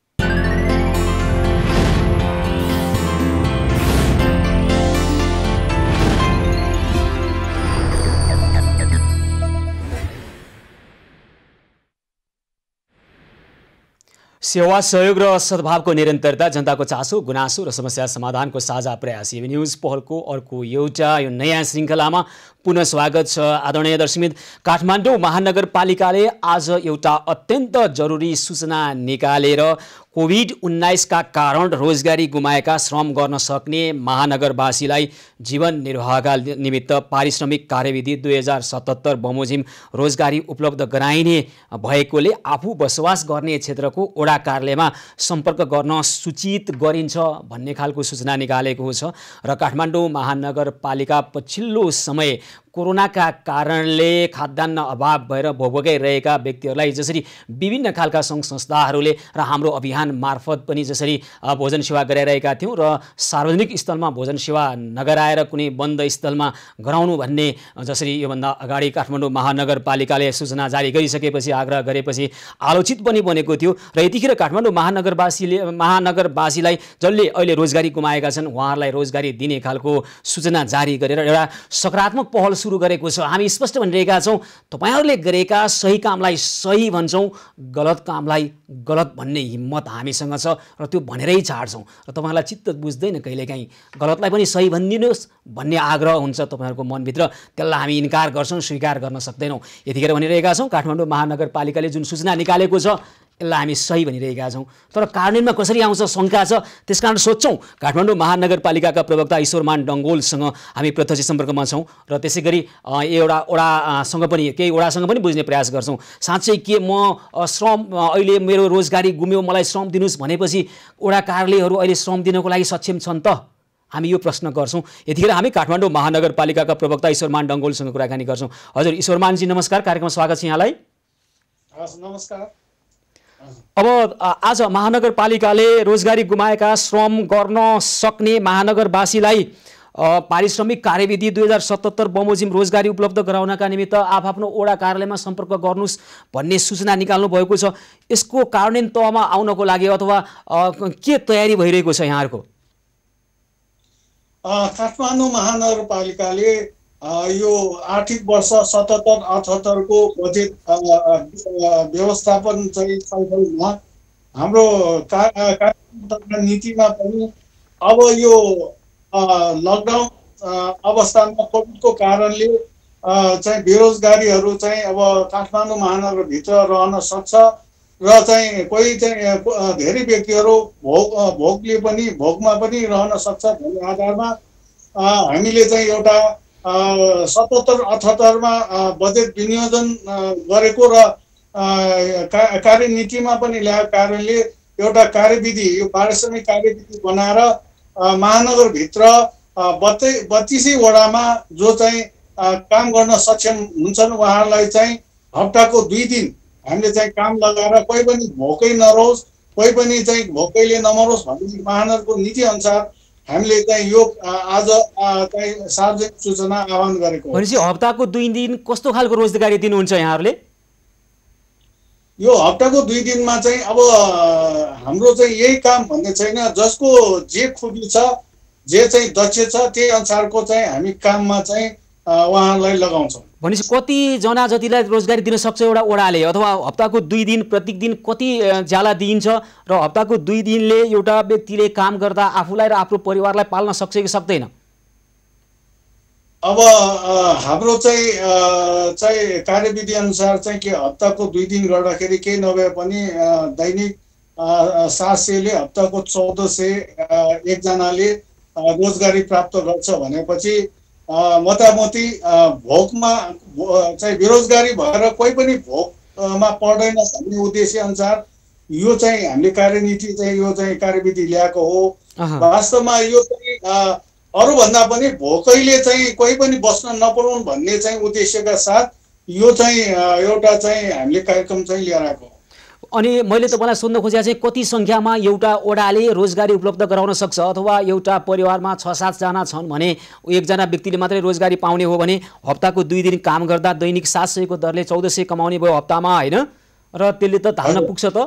सेवा सहयोग र सद्भावको निरन्तरता, जनताको चासो गुनासो र समस्या समाधानको साझा प्रयास एभिन्यूज पहलको अर्को एउटा यो नयाँ श्रृङ्खलामा पुनः स्वागत छ। आदरणीय दर्शकबिन, काठमाडौँ महानगरपालिकाले आज एउटा अत्यन्त जरुरी सूचना निकालेर कोभिड उन्नाइसका कारण रोजगारी गुमाएका श्रम गर्न सक्ने महानगरवासीलाई जीवन निर्वाहका निमित्त पारिश्रमिक कार्यविधि दुई हजार सतहत्तर बमोजिम रोजगारी उपलब्ध गराइने भएकोले आफू बसोबास गर्ने क्षेत्रको वडा कार्यालयमा सम्पर्क गर्न सूचित गरिन्छ भन्ने खालको सूचना निकालेको छ। र काठमाडौँ महानगरपालिका पछिल्लो समय कोरोनाका कारणले खाद्यान्न अभाव भएर भोगभोगाइरहेका व्यक्तिहरूलाई जसरी विभिन्न खालका सङ्घ संस्थाहरूले र हाम्रो अभियान मार्फत पनि जसरी भोजन सेवा गराइरहेका थियौँ र सार्वजनिक स्थलमा भोजन सेवा नगराएर कुनै बन्द स्थलमा गराउनु भन्ने जसरी योभन्दा अगाडि काठमाडौँ महानगरपालिकाले सूचना जारी गरिसकेपछि आग्रह गरेपछि आलोचित पनि बनेको थियो। र यतिखेर काठमाडौँ महानगरवासीले महानगरवासीलाई जसले अहिले रोजगारी गुमाएका छन् उहाँहरूलाई रोजगारी दिने खालको सूचना जारी गरेर एउटा सकारात्मक पहल सुरु गरेको छ। हामी स्पष्ट भनिरहेका छौँ, तपाईँहरूले गरेका सही कामलाई सही भन्छौँ, गलत कामलाई गलत भन्ने हिम्मत हामीसँग छ र त्यो भनेरै छाड्छौँ। र तपाईँहरूलाई चित्त बुझ्दैन कहिलेकाहीँ गलतलाई पनि सही भनिदिनुहोस् भन्ने आग्रह हुन्छ तपाईँहरूको मनभित्र, त्यसलाई हामी इन्कार गर्छौँ, स्वीकार गर्न सक्दैनौँ। यतिखेर भनिरहेका छौँ काठमाडौँ महानगरपालिकाले जुन सूचना निकालेको छ यसलाई हामी सही भनिरहेका छौँ, तर कार्यान्वयनमा कसरी आउँछ शङ्का छ। त्यसकारण सोध्छौँ काठमाडौँ महानगरपालिकाका प्रवक्ता ईश्वरमान डङ्गोलसँग हामी प्रत्यक्ष सम्पर्कमा छौँ र त्यसै गरी एउटा वडासँग पनि केही वडासँग पनि बुझ्ने प्रयास गर्छौँ। साँच्चै के म श्रम अहिले मेरो रोजगारी गुम्यो, मलाई श्रम दिनुहोस् भनेपछि वडा कार्यालयहरू अहिले श्रम दिनको लागि सक्षम छन् त? हामी यो प्रश्न गर्छौँ। यतिखेर हामी काठमाडौँ महानगरपालिकाका प्रवक्ता ईश्वरमान डङ्गोलसँग कुराकानी गर्छौँ। हजुर ईश्वरमानजी नमस्कार, कार्यक्रममा स्वागत छ यहाँलाई। हस् नमस्कार। अब आज महानगरपालिकाले रोजगारी गुमाएका श्रम गर्न सक्ने महानगरवासीलाई पारिश्रमिक कार्यविधि दुई हजार सतहत्तर बमोजिम रोजगारी उपलब्ध गराउनका निमित्त आफआफ्नो वडा कार्यालयमा सम्पर्क गर्नुहोस् भन्ने सूचना निकाल्नु भएको छ। यसको कार्यान्वयन तहमा आउनको लागि अथवा के तयारी भइरहेको छ यहाँहरूको? काठमाडौँ महानगरपालिकाले यो आर्थिक वर्ष सतहत्तर अठहत्तरको बजेट व्यवस्थापन चाहिँ छलफलमा हाम्रो कार्यक्रम नीतिमा पनि अब यो लकडाउन अवस्थामा कोभिडको कारणले चाहिँ बेरोजगारीहरू चाहिँ अब काठमाडौँ महानगरभित्र रहन सक्छ र चाहिँ कोही चाहिँ धेरै व्यक्तिहरू भोग भोगले पनि भोगमा पनि रहन सक्छ भन्ने आधारमा हामीले चाहिँ एउटा सतहत्तर अठहत्तरमा बजेट विनियोजन गरेको र कार्यनीतिमा पनि ल्याएको कारणले एउटा कार्यविधि यो पारिश्रमिक कार्यविधि बनाएर महानगरभित्र बत्ती बत्तीसै वडामा जो चाहिँ काम गर्न सक्षम हुन्छन् उहाँहरूलाई चाहिँ हप्ताको दुई दिन हामीले चाहिँ काम लगाएर कोही पनि भोकै नरहोस्, कोही पनि चाहिँ भोकैले नमरोस् भन्ने महानगरको नीति अनुसार हामीले चाहिँ यो आज चाहिँ सार्वजनिक सूचना आह्वान गरेको हो। भनेपछि हप्ताको दुई दिन कस्तो खालको रोजगारी दिनुहुन्छ यहाँहरूले? यो हप्ताको दुई दिनमा चाहिँ अब हाम्रो चाहिँ यही काम भन्ने छैन, जसको जे खुबी छ जे चाहिँ दक्ष छ त्यही अनुसारको चाहिँ हामी काममा चाहिँ उहाँहरूलाई लगाउँछौँ। भनेपछि कतिजना जतिलाई रोजगारी दिन सक्छ एउटा ओडाले, अथवा हप्ताको दुई दिन प्रत्येक दिन कति ज्याला दिइन्छ र हप्ताको दुई दिनले एउटा व्यक्तिले काम गर्दा आफूलाई र आफ्नो परिवारलाई पाल्न सक्छ कि सक्दैन? अब हाम्रो चाहिँ चाहिँ कार्यविधि अनुसार चाहिँ के हप्ताको दुई दिन गर्दाखेरि केही नभए पनि दैनिक सात सयले हप्ताको चौध सय एकजनाले रोजगारी प्राप्त गर्छ भनेपछि मोटामोटी भोकमा चाहिँ बेरोजगारी भएर कोही पनि भोकमा पर्दैन भन्ने उद्देश्य अनुसार यो चाहिँ हामीले कार्यनीति चाहिँ यो चाहिँ कार्यविधि ल्याएको हो। वास्तवमा यो चाहिँ अरूभन्दा पनि भोकैले चाहिँ कोही पनि बस्न नपराउन् भन्ने चाहिँ उद्देश्यका साथ यो चाहिँ एउटा चाहिँ हामीले कार्यक्रम चाहिँ लिएर आएको। अनि मैले तपाईँलाई सोध्न खोजेको चाहिँ कति सङ्ख्यामा एउटा ओडाले रोजगारी उपलब्ध गराउन सक्छ, अथवा एउटा परिवारमा छ सातजना छन् भने एकजना व्यक्तिले मात्रै रोजगारी पाउने हो भने हप्ताको दुई दिन काम गर्दा दैनिक सात सयको दरले चौध सय कमाउने भयो हप्तामा, होइन? र त्यसले त धान्न पुग्छ त?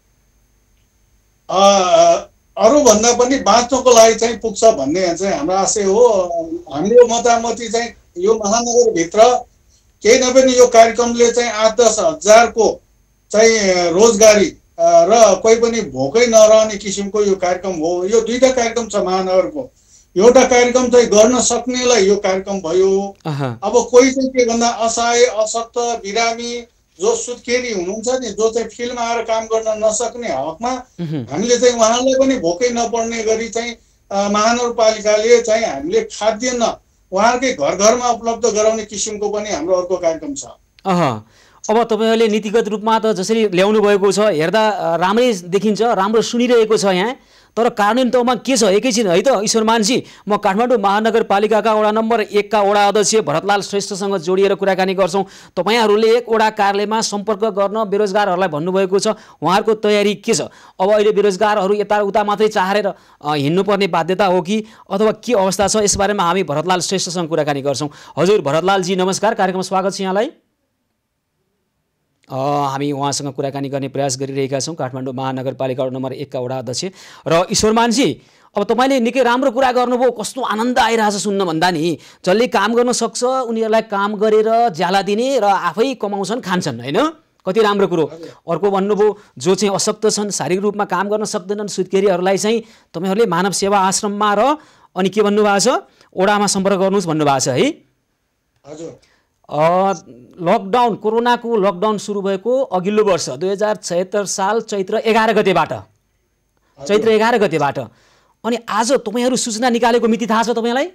अरूभन्दा पनि बाँच्नको लागि चाहिँ पुग्छ भन्ने चाहिँ हाम्रो आशय हो। हाम्रो मोटामोटी चाहिँ यो महानगरभित्र केही नभए यो कार्यक्रमले चाहिँ आठ दस हजारको चाहिँ रोजगारी र कोही पनि भोकै नरहने किसिमको यो कार्यक्रम हो। यो दुईटा कार्यक्रम छ महानगरको। एउटा कार्यक्रम चाहिँ गर्न सक्नेलाई यो कार्यक्रम भयो। अब कोही चाहिँ के भन्दा असहाय असक्त बिरामी जो सुत्केरी हुनुहुन्छ नि, जो चाहिँ फिल्डमा आएर काम गर्न नसक्ने हकमा हामीले चाहिँ उहाँलाई पनि भोकै नपर्ने गरी चाहिँ महानगरपालिकाले चाहिँ हामीले खाद्यान्न उहाँहरूकै घर घरमा उपलब्ध गराउने किसिमको पनि हाम्रो अर्को कार्यक्रम छ। अब तपाईँहरूले नीतिगत रूपमा त जसरी ल्याउनु भएको छ हेर्दा राम्रै देखिन्छ, राम्रो सुनिरहेको छ यहाँ, तर कार्यान्वयन तहमा के छ एकैछिन है त ईश्वरमानजी। म काठमाडौँ महानगरपालिकाका वडा नम्बर एकका वडा अध्यक्ष भरतलाल श्रेष्ठसँग जोडिएर कुराकानी गर्छौँ। तपाईँहरूले एक वडा कार्यालयमा सम्पर्क गर्न बेरोजगारहरूलाई भन्नुभएको छ, उहाँहरूको तयारी के छ? अब अहिले बेरोजगारहरू यताउता मात्रै चाहेर हिँड्नुपर्ने बाध्यता हो कि अथवा के अवस्था छ, यसबारेमा हामी भरतलाल श्रेष्ठसँग कुराकानी गर्छौँ। हजुर भरतलालजी नमस्कार, कार्यक्रममा स्वागत छ यहाँलाई। हामी उहाँसँग कुराकानी गर्ने प्रयास गरिरहेका छौँ, काठमाडौँ महानगरपालिका नम्बर एकका वडा अध्यक्ष। र ईश्वरमानजी, अब तपाईँले निकै राम्रो कुरा गर्नुभयो, कस्तो आनन्द आइरहेछ सुन्न भन्दा नि। जसले काम गर्न सक्छ उनीहरूलाई काम गरेर ज्याला दिने र आफै कमाउँछन् खान्छन्, होइन? कति राम्रो कुरो। अर्को भन्नुभयो जो चाहिँ अशक्त छन्, शारीरिक रूपमा काम गर्न सक्दैनन्, सुत्केरीहरूलाई चाहिँ तपाईँहरूले मानव सेवा आश्रममा र अनि के भन्नुभएको छ ओडामा सम्पर्क गर्नुहोस् भन्नुभएको छ है? हजुर। लकडाउन कोरोनाको लकडाउन सुरु भएको अघिल्लो वर्ष दुई हजार छयत्तर साल चैत्र एघार गतेबाट चैत्र एघार गतेबाट अनि आज तपाईँहरू सूचना निकालेको मिति थाहा छ तपाईँलाई?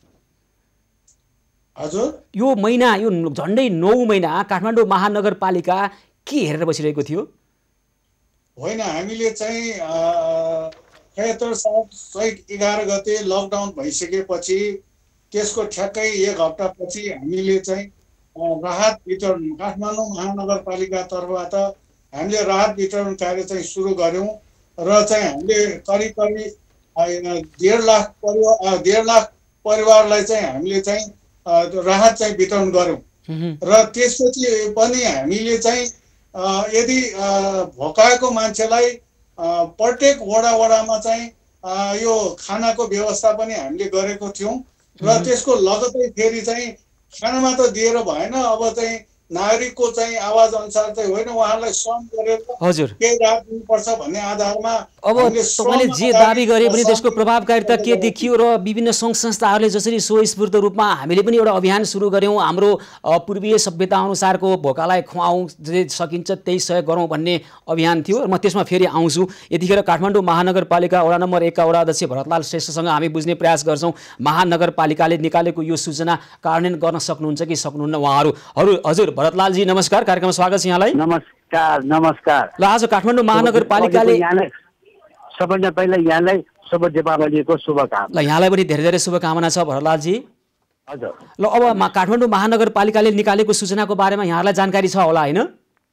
हजुर। यो महिना यो झन्डै नौ महिना काठमाडौँ महानगरपालिका के हेरेर बसिरहेको थियो? होइन, हामीले चाहिँ छयत्तर साल चैत एघार गते लकडाउन भइसकेपछि त्यसको ठ्याक्कै एक हप्तापछि हामीले चाहिँ राहत वितरण काठमाडौँ महानगरपालिका तर्फबाट हामीले राहत वितरण कार्य चाहिँ सुरु गऱ्यौँ र चाहिँ हामीले करिब करिब डेढ लाख परिवार डेढ लाख परिवारलाई चाहिँ हामीले चाहिँ राहत चाहिँ वितरण गऱ्यौँ। र त्यसपछि पनि हामीले चाहिँ यदि भोकाएको मान्छेलाई प्रत्येक वडा वडामा चाहिँ यो खानाको व्यवस्था पनि हामीले गरेको थियौँ र त्यसको लगतै फेरि चाहिँ खानामा त दिएर भएन, अब चाहिँ नागरिकको चाहिँ आवाज अनुसार चाहिँ होइन, उहाँहरूलाई श्रम गरेर हजुर केही राहत दिनुपर्छ भन्ने आधारमा अब तपाईँले जे दाबी गरे पनि त्यसको प्रभावकारिता के देखियो र विभिन्न सङ्घ संस्थाहरूले जसरी स्वस्फूर्त रूपमा हामीले पनि एउटा अभियान सुरु गऱ्यौँ, हाम्रो पूर्वीय सभ्यता अनुसारको भोकालाई खुवाउँ, जे सकिन्छ त्यही सहयोग गरौँ भन्ने अभियान थियो। म त्यसमा फेरि आउँछु। यतिखेर काठमाडौँ महानगरपालिका वडा नम्बर एकका वडा अध्यक्ष भरतलाल श्रेष्ठसँग हामी बुझ्ने प्रयास गर्छौँ, महानगरपालिकाले निकालेको यो सूचना कार्यान्वयन गर्न सक्नुहुन्छ कि सक्नुहुन्न उहाँहरू? हजुर भरतलालजी नमस्कार, कार्यक्रममा स्वागत छ यहाँलाई। नमस्कार। नमस्कार। ल आज काठमाडौँ महानगरपालिकाले सबैभन्दा पहिला यहाँलाई शुभ दीपावलीको शुभकामना। ल यहाँलाई पनि धेरै धेरै शुभकामना छ भरतलालजी। हजुर। ल अब काठमाडौँ महानगरपालिकाले निकालेको सूचनाको बारेमा यहाँलाई जानकारी छ होला, होइन?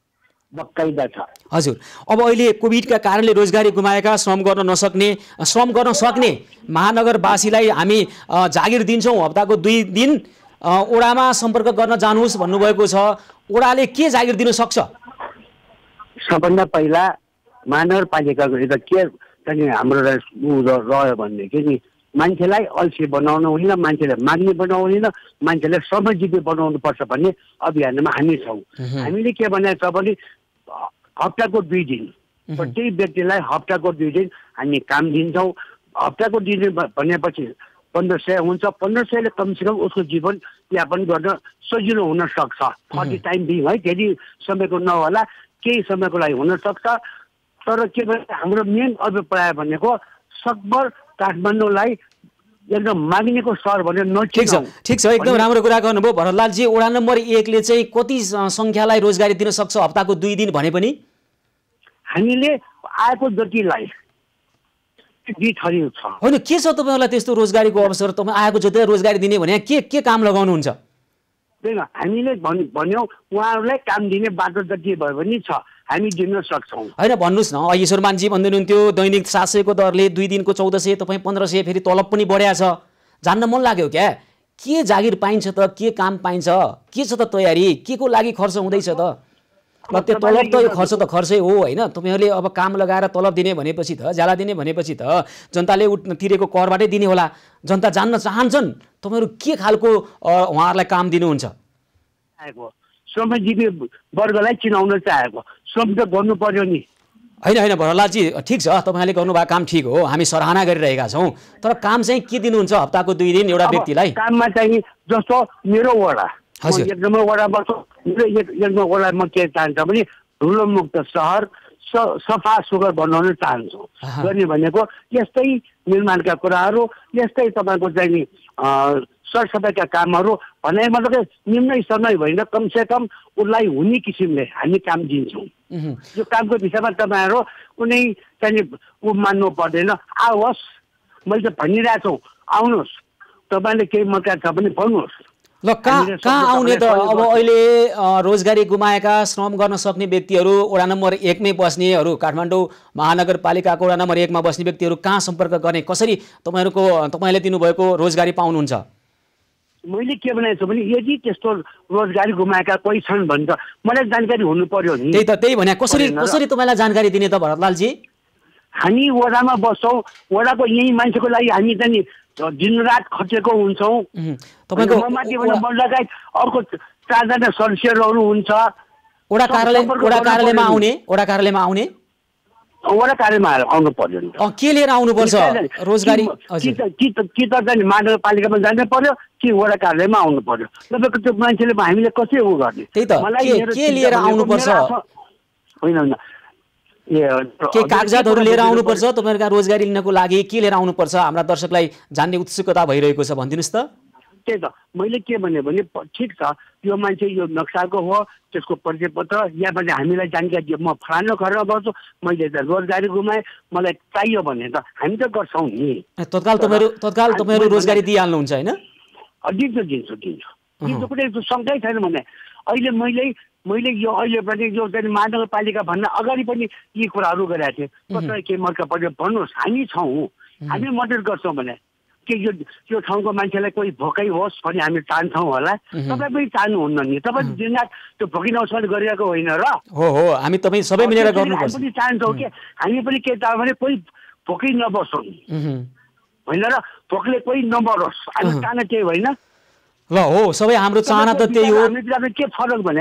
बकाइदा छ। हजुर, अब अहिले कोभिडका कारणले रोजगारी गुमाएका श्रम गर्न नसक्ने श्रम गर्न सक्ने महानगरवासीलाई हामी जागिर दिन्छौँ, हप्ताको दुई दिन ओडामा सम्पर्क गर्न जानुहोस् भन्नुभएको छ। ओडाले के जागिर दिन सक्छ? सबभन्दा पहिला महानगरपालिकाको एउटा के चाहिँ हाम्रो रह्यो भनेदेखि नि मान्छेलाई अल्छी बनाउनु होइन, मान्छेलाई माग्ने बनाउनु होइन, मान्छेलाई श्रमजीवी बनाउनु पर्छ भन्ने अभियानमा हामी छौँ। हामीले के भनेको छ भने हप्ताको दुई दिन प्रत्येक व्यक्तिलाई हप्ताको दुई दिन हामी काम दिन्छौँ। हप्ताको दुई दिन भनेपछि पन्ध्र सय हुन्छ। पन्ध्र सयले कमसेकम उसको जीवन यापन गर्न सजिलो हुन सक्छ। फर द टाइम बिङ है, धेरै समयको नहोला, केही समयको लागि हुन सक्छ। तर के भने हाम्रो मेन अभिप्राय भनेको सकभर काठमाडौँलाई एकदम माग्नेको सहर भनेर ठिक छ ठिक छ एकदम राम्रो कुरा गर्नुभयो भरतलालजी। वडा नम्बर एकले चाहिँ कति सङ्ख्यालाई रोजगारी दिन सक्छ हप्ताको दुई दिन भने पनि? हामीले आएको जतिलाई होइन, के छ तपाईँहरूलाई त्यस्तो रोजगारीको अवसर? तपाईँ आएको जति रोजगारी दिने भने के के काम लगाउनुहुन्छ? हामीले भन्यौँ उहाँहरूलाई काम दिने बाटो जति भयो भने छ, हामी दिन सक्छौँ। होइन भन्नुहोस् न, ईश्वर मानजी भन्दै हुनुहुन्थ्यो दैनिक सात सयको दरले दुई दिनको चौध सय, तपाईँ पन्ध्र सय, फेरि तलब पनि बढ्या छ। जान्न मन लाग्यो क्या, के जागिर पाइन्छ त, के काम पाइन्छ, के छ त तयारी, के को लागि खर्च हुँदैछ त? ल त्यो तलब त यो खर्च त खर्चै हो होइन। तपाईँहरूले अब काम लगाएर तलब दिने भनेपछि त, ज्याला दिने भनेपछि त जनताले तिरेको करबाटै दिने होला। जनता जान्न चाहन्छन् तपाईँहरू के खालको उहाँहरूलाई काम दिनुहुन्छ? श्रमजीवी वर्गलाई चिनाउन चाहेको श्रम त गर्नु पर्यो नि। होइन होइन भरतलालजी, ठिक छ तपाईँले गर्नुभएको काम ठिक हो, हामी सराहना गरिरहेका छौँ। तर काम चाहिँ के दिनुहुन्छ हप्ताको दुई दिन एउटा व्यक्तिलाई? काममा चाहिँ जस्तो मेरो वडा एक नम्बर वडामा मेरो एक नम्बर वडामा के चाहन्छ भने धुलो मुक्त सहर सफा सुग्घर बनाउन चाहन्छौँ। गर्ने भनेको यस्तै निर्माणका कुराहरू, यस्तै तपाईँको चाहिँ नि सरसफाइका कामहरू भने मतलब निम्न स्तरमै होइन, कमसेकम उसलाई हुने किसिमले हामी काम दिन्छौँ। यो कामको विषयमा तपाईँहरू कुनै चाहिँ ऊ मान्नु पर्दैन। आओस्, मैले त भनिरहेको छु, आउनुहोस्, तपाईँले केही मौका छ भने भन्नुहोस्। ल कहाँ कहाँ आउने त? अब अहिले रोजगारी गुमाएका श्रम गर्न सक्ने व्यक्तिहरू वडा नम्बर एकमै बस्नेहरू, काठमाडौँ महानगरपालिकाको वडा नम्बर एकमा बस्ने व्यक्तिहरू कहाँ सम्पर्क गर्ने, कसरी तपाईँहरूको तपाईँले दिनुभएको रोजगारी पाउनुहुन्छ? मैले के बनाएको छु भने यदि त्यस्तो रोजगारी गुमाएका कोही छन् भने त मलाई जानकारी हुनु पर्यो नि। त्यही त त्यही भने कसरी कसरी तपाईँलाई जानकारी दिने त भरतलालजी? हामी वडामा बस्छौँ, वडाको यही मान्छेको लागि हामी चाहिँ दिनरात खटेको हुन्छौँ। तपाईँको लगायत अर्को चारजना सदस्यहरू हुन्छ। वडा कार्यालय वडा कार्यालयमा आउने वडा कार्यालयमा आउने वडा कार्यालयमा आउनु पर्यो नि। के लिएर आउनुपर्छ रोजगारी? कि त चाहिँ महानगरपालिकामा जानु पर्यो कि वडा कार्यालयमा आउनु पर्यो। तपाईँको त्यो मान्छेले हामीले कसरी उ गर्ने? त्यही त के लिएर आउनुपर्छ? होइन होइन, के कागजातहरू लिएर आउनुपर्छ तपाईँहरूका रोजगारी लिनको लागि? के लिएर आउनुपर्छ? हाम्रा दर्शकलाई जान्ने उत्सुकता भइरहेको छ, भनिदिनुहोस् त। त्यही त मैले के भने भने ठिक छ, यो मान्छे यो नक्साको हो, त्यसको परिचय पत्र या भने हामीलाई जानकारी दियो, म फलानु घरमा बस्छु, मैले त रोजगारी गुमाएँ, मलाई चाहियो भने त हामी त गर्छौँ नि। तत्काल तपाईँहरू तत्काल तपाईँहरू रोजगारी दिइहाल्नुहुन्छ होइन? दिन्छु दिन्छु दिन्छु दिन्छु कुनै शङ्कै छैन। भने अहिले मैले मैले यो अहिले पनि यो चाहिँ महानगरपालिका भन्न अगाडि पनि यी कुराहरू गरेका थिएँ। कसैलाई केही मौका पर्यो भन्नुहोस्, हामी छौँ, हामी मद्दत गर्छौँ। भने के यो यो ठाउँको मान्छेलाई कोही भोकै होस् भने हामी चाहन्छौँ होला, तपाईँ पनि चाहनुहुन्न नि। तपाईँ दिनरात त्यो भोकै नहोस् भने गरिरहेको होइन र? हो हो, हामी तपाईँ सबै मिलेर गर्नुपर्छ। हामी पनि चाहन्छौँ कि हामी पनि के चाहौँ भने कोही भोकै नबसौँ होइन र, भोकले कोही नमरोस्, हामी चाहना केही होइन। ल हो, सबै हाम्रो चाहना त त्यही हो। के फरक भने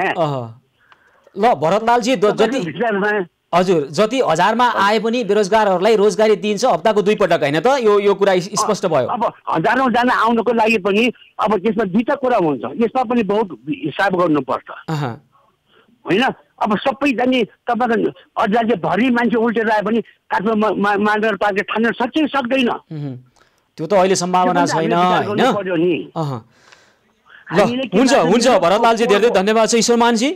ल भरतलालजी, जति हजुर जति हजारमा आए पनि बेरोजगारहरूलाई रोजगारी दिन्छ हप्ताको दुई पटक होइन त? यो यो कुरा स्पष्ट भयो। अब हजारौँ जना आउनको लागि पनि अब त्यसमा दुईटा कुरा हुन्छ, यसमा पनि बहुत हिसाब गर्नुपर्छ होइन। अब सबै जाने तपाईँको अझै भरि मान्छे उल्टेर आयो भने काठमाडौँ महानगरपालिका ठान्न सक्छ सक्दैन? त्यो त अहिले सम्भावना छैन होइन। ल हुन्छ हुन्छ भरतलालजी, धेरै धेरै धन्यवाद छ। ईश्वरमानजी,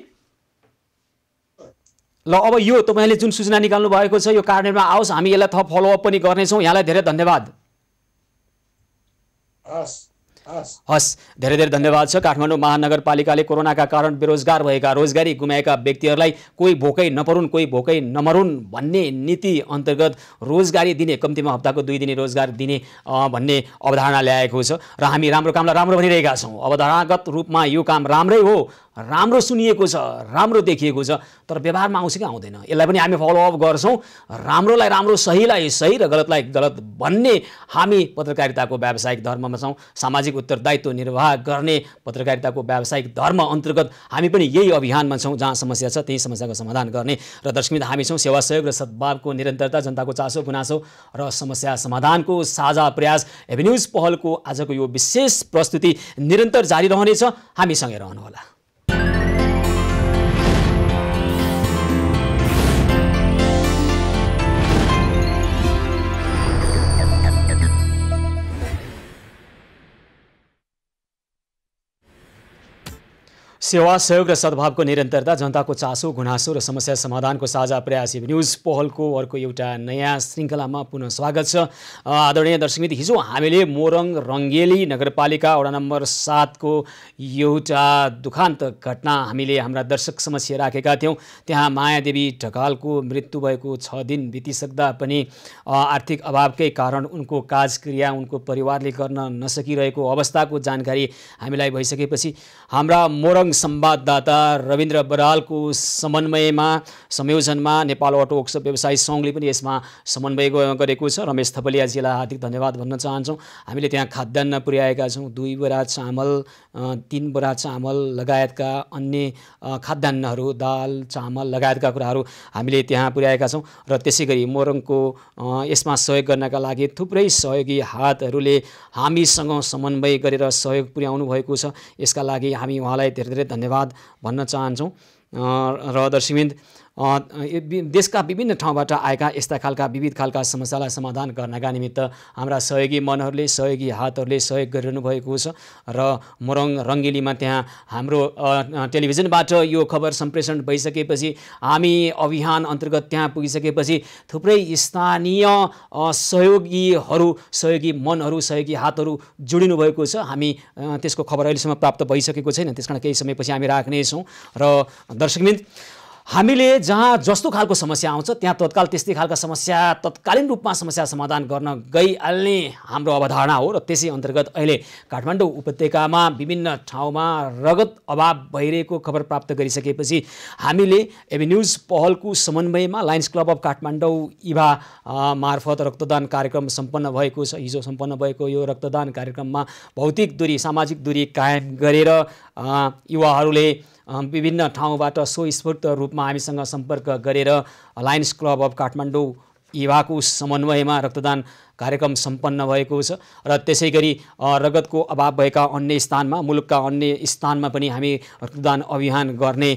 ल अब यो तपाईँले जुन सूचना निकाल्नु भएको छ यो कार्यान्वयनमा आओस्, हामी यसलाई थप फलोअप पनि गर्नेछौँ। यहाँलाई धेरै धन्यवाद। हस्, धेरै धेरै धन्यवाद छ। काठमाडौँ महानगरपालिकाले कोरोनाका कारण बेरोजगार भएका, रोजगारी गुमाएका व्यक्तिहरूलाई कोही भोकै नपरुन्, कोही भोकै नमरुन् भन्ने नीति अन्तर्गत रोजगारी दिने, कम्तीमा हप्ताको दुई दिने रोजगार दिने भन्ने अवधारणा ल्याएको छ र हामी राम्रो कामलाई राम्रो भनिरहेका छौँ। अवधारणागत रूपमा यो काम राम्रै हो, राम्रो सुनिएको छ, राम्रो देखिएको छ, तर व्यवहारमा आउँछ कि आउँदैन यसलाई पनि हामी फलोअप गर्छौँ। राम्रोलाई राम्रो, सहीलाई सही र गलतलाई गलत भन्ने हामी पत्रकारिताको व्यावसायिक धर्ममा छौँ। सामाजिक उत्तरदायित्व निर्वाह गर्ने पत्रकारिताको व्यावसायिक धर्म अन्तर्गत हामी पनि यही अभियानमा छौँ। जहाँ समस्या छ त्यही समस्याको समाधान गर्ने र दर्शकवृन्द हामी छौँ सेवा सहयोग र सद्भावको निरन्तरता, जनताको चासो गुनासो र समस्या समाधानको साझा प्रयास एभिन्यूज पहलको आजको यो विशेष प्रस्तुति निरन्तर जारी रहनेछ। हामीसँगै रहनुहोला। सेवा सहयोग र सद्भावको निरन्तरता, जनताको चासो गुनासो र समस्या समाधानको साझा प्रयास न्युज पहलको अर्को एउटा नयाँ श्रृङ्खलामा पुनः स्वागत छ। आदरणीय दर्शकवृन्द, हिजो हामीले मोरङ रङ्गेली नगरपालिका वडा नम्बर सातको एउटा दुखान्त घटना हामीले हाम्रा दर्शक समक्ष राखेका थियौँ। त्यहाँ मायादेवी ढकालको मृत्यु भएको छ दिन बितिसक्दा पनि आर्थिक अभावकै कारण उनको काजक्रिया उनको परिवारले गर्न नसकिरहेको अवस्थाको जानकारी हामीलाई भइसकेपछि हाम्रा मोरङ संवाददाता रविन्द्र बरालको समन्वयमा संयोजनमा नेपाल अटो वर्कसप व्यवसायी सङ्घले पनि यसमा समन्वय गरेको छ। रमेश थपलियाजीलाई हार्दिक धन्यवाद भन्न चाहन्छौँ। हामीले त्यहाँ खाद्यान्न पुर्याएका छौँ, दुई बोरा चामल, तीन बोरा चामल लगायतका अन्य खाद्यान्नहरू, दाल चामल लगायतका कुराहरू हामीले त्यहाँ पुर्याएका छौँ। र त्यसै गरी मोरङको यसमा सहयोग गर्नका लागि थुप्रै सहयोगी हातहरूले हामीसँग समन्वय गरेर सहयोग पुर्याउनु भएको छ। यसका लागि हामी उहाँलाई धेरै धेरै धन्यवाद भन्न चाहन्छौँ। र दर्शकवृन्द, देशका विभिन्न ठाउँबाट आएका यस्ता खालका विविध खालका समस्यालाई समाधान गर्नका निमित्त हाम्रा सहयोगी मनहरूले, सहयोगी हातहरूले सहयोग गरिरहनु भएको छ। र मोरङ रङ्गेलीमा त्यहाँ हाम्रो टेलिभिजनबाट यो खबर सम्प्रेषण भइसकेपछि, हामी अभियान अन्तर्गत त्यहाँ पुगिसकेपछि थुप्रै स्थानीय सहयोगीहरू, सहयोगी मनहरू, सहयोगी हातहरू जोडिनु भएको छ। हामी त्यसको खबर अहिलेसम्म प्राप्त भइसकेको छैन, त्यस कारण केही समयपछि हामी राख्नेछौँ। र दर्शकवृन्द, हामीले जहाँ जस्तो खालको समस्या आउँछ त्यहाँ तत्काल त्यस्तै खालका समस्या तत्कालीन रूपमा समस्या समाधान गर्न गइहाल्ने हाम्रो अवधारणा हो। र त्यसै अन्तर्गत अहिले काठमाडौँ उपत्यकामा विभिन्न ठाउँमा रगत अभाव भइरहेको खबर प्राप्त गरिसकेपछि हामीले एभिन्यूज पहलको समन्वयमा लायन्स क्लब अफ काठमाडौँ इभा मार्फत रक्तदान कार्यक्रम सम्पन्न भएको छ। हिजो सम्पन्न भएको यो रक्तदान कार्यक्रममा भौतिक दूरी, सामाजिक दूरी कायम गरेर युवाहरूले विभिन्न ठाउँबाट स्वस्फूर्त रूपमा हामीसँग सम्पर्क गरेर लायन्स क्लब अफ काठमाडौँ इभाको समन्वयमा रक्तदान कार्यक्रम सम्पन्न भएको छ। र त्यसै गरी रगतको अभाव भएका अन्य स्थानमा, मुलुकका अन्य स्थानमा पनि हामी रक्तदान अभियान गर्ने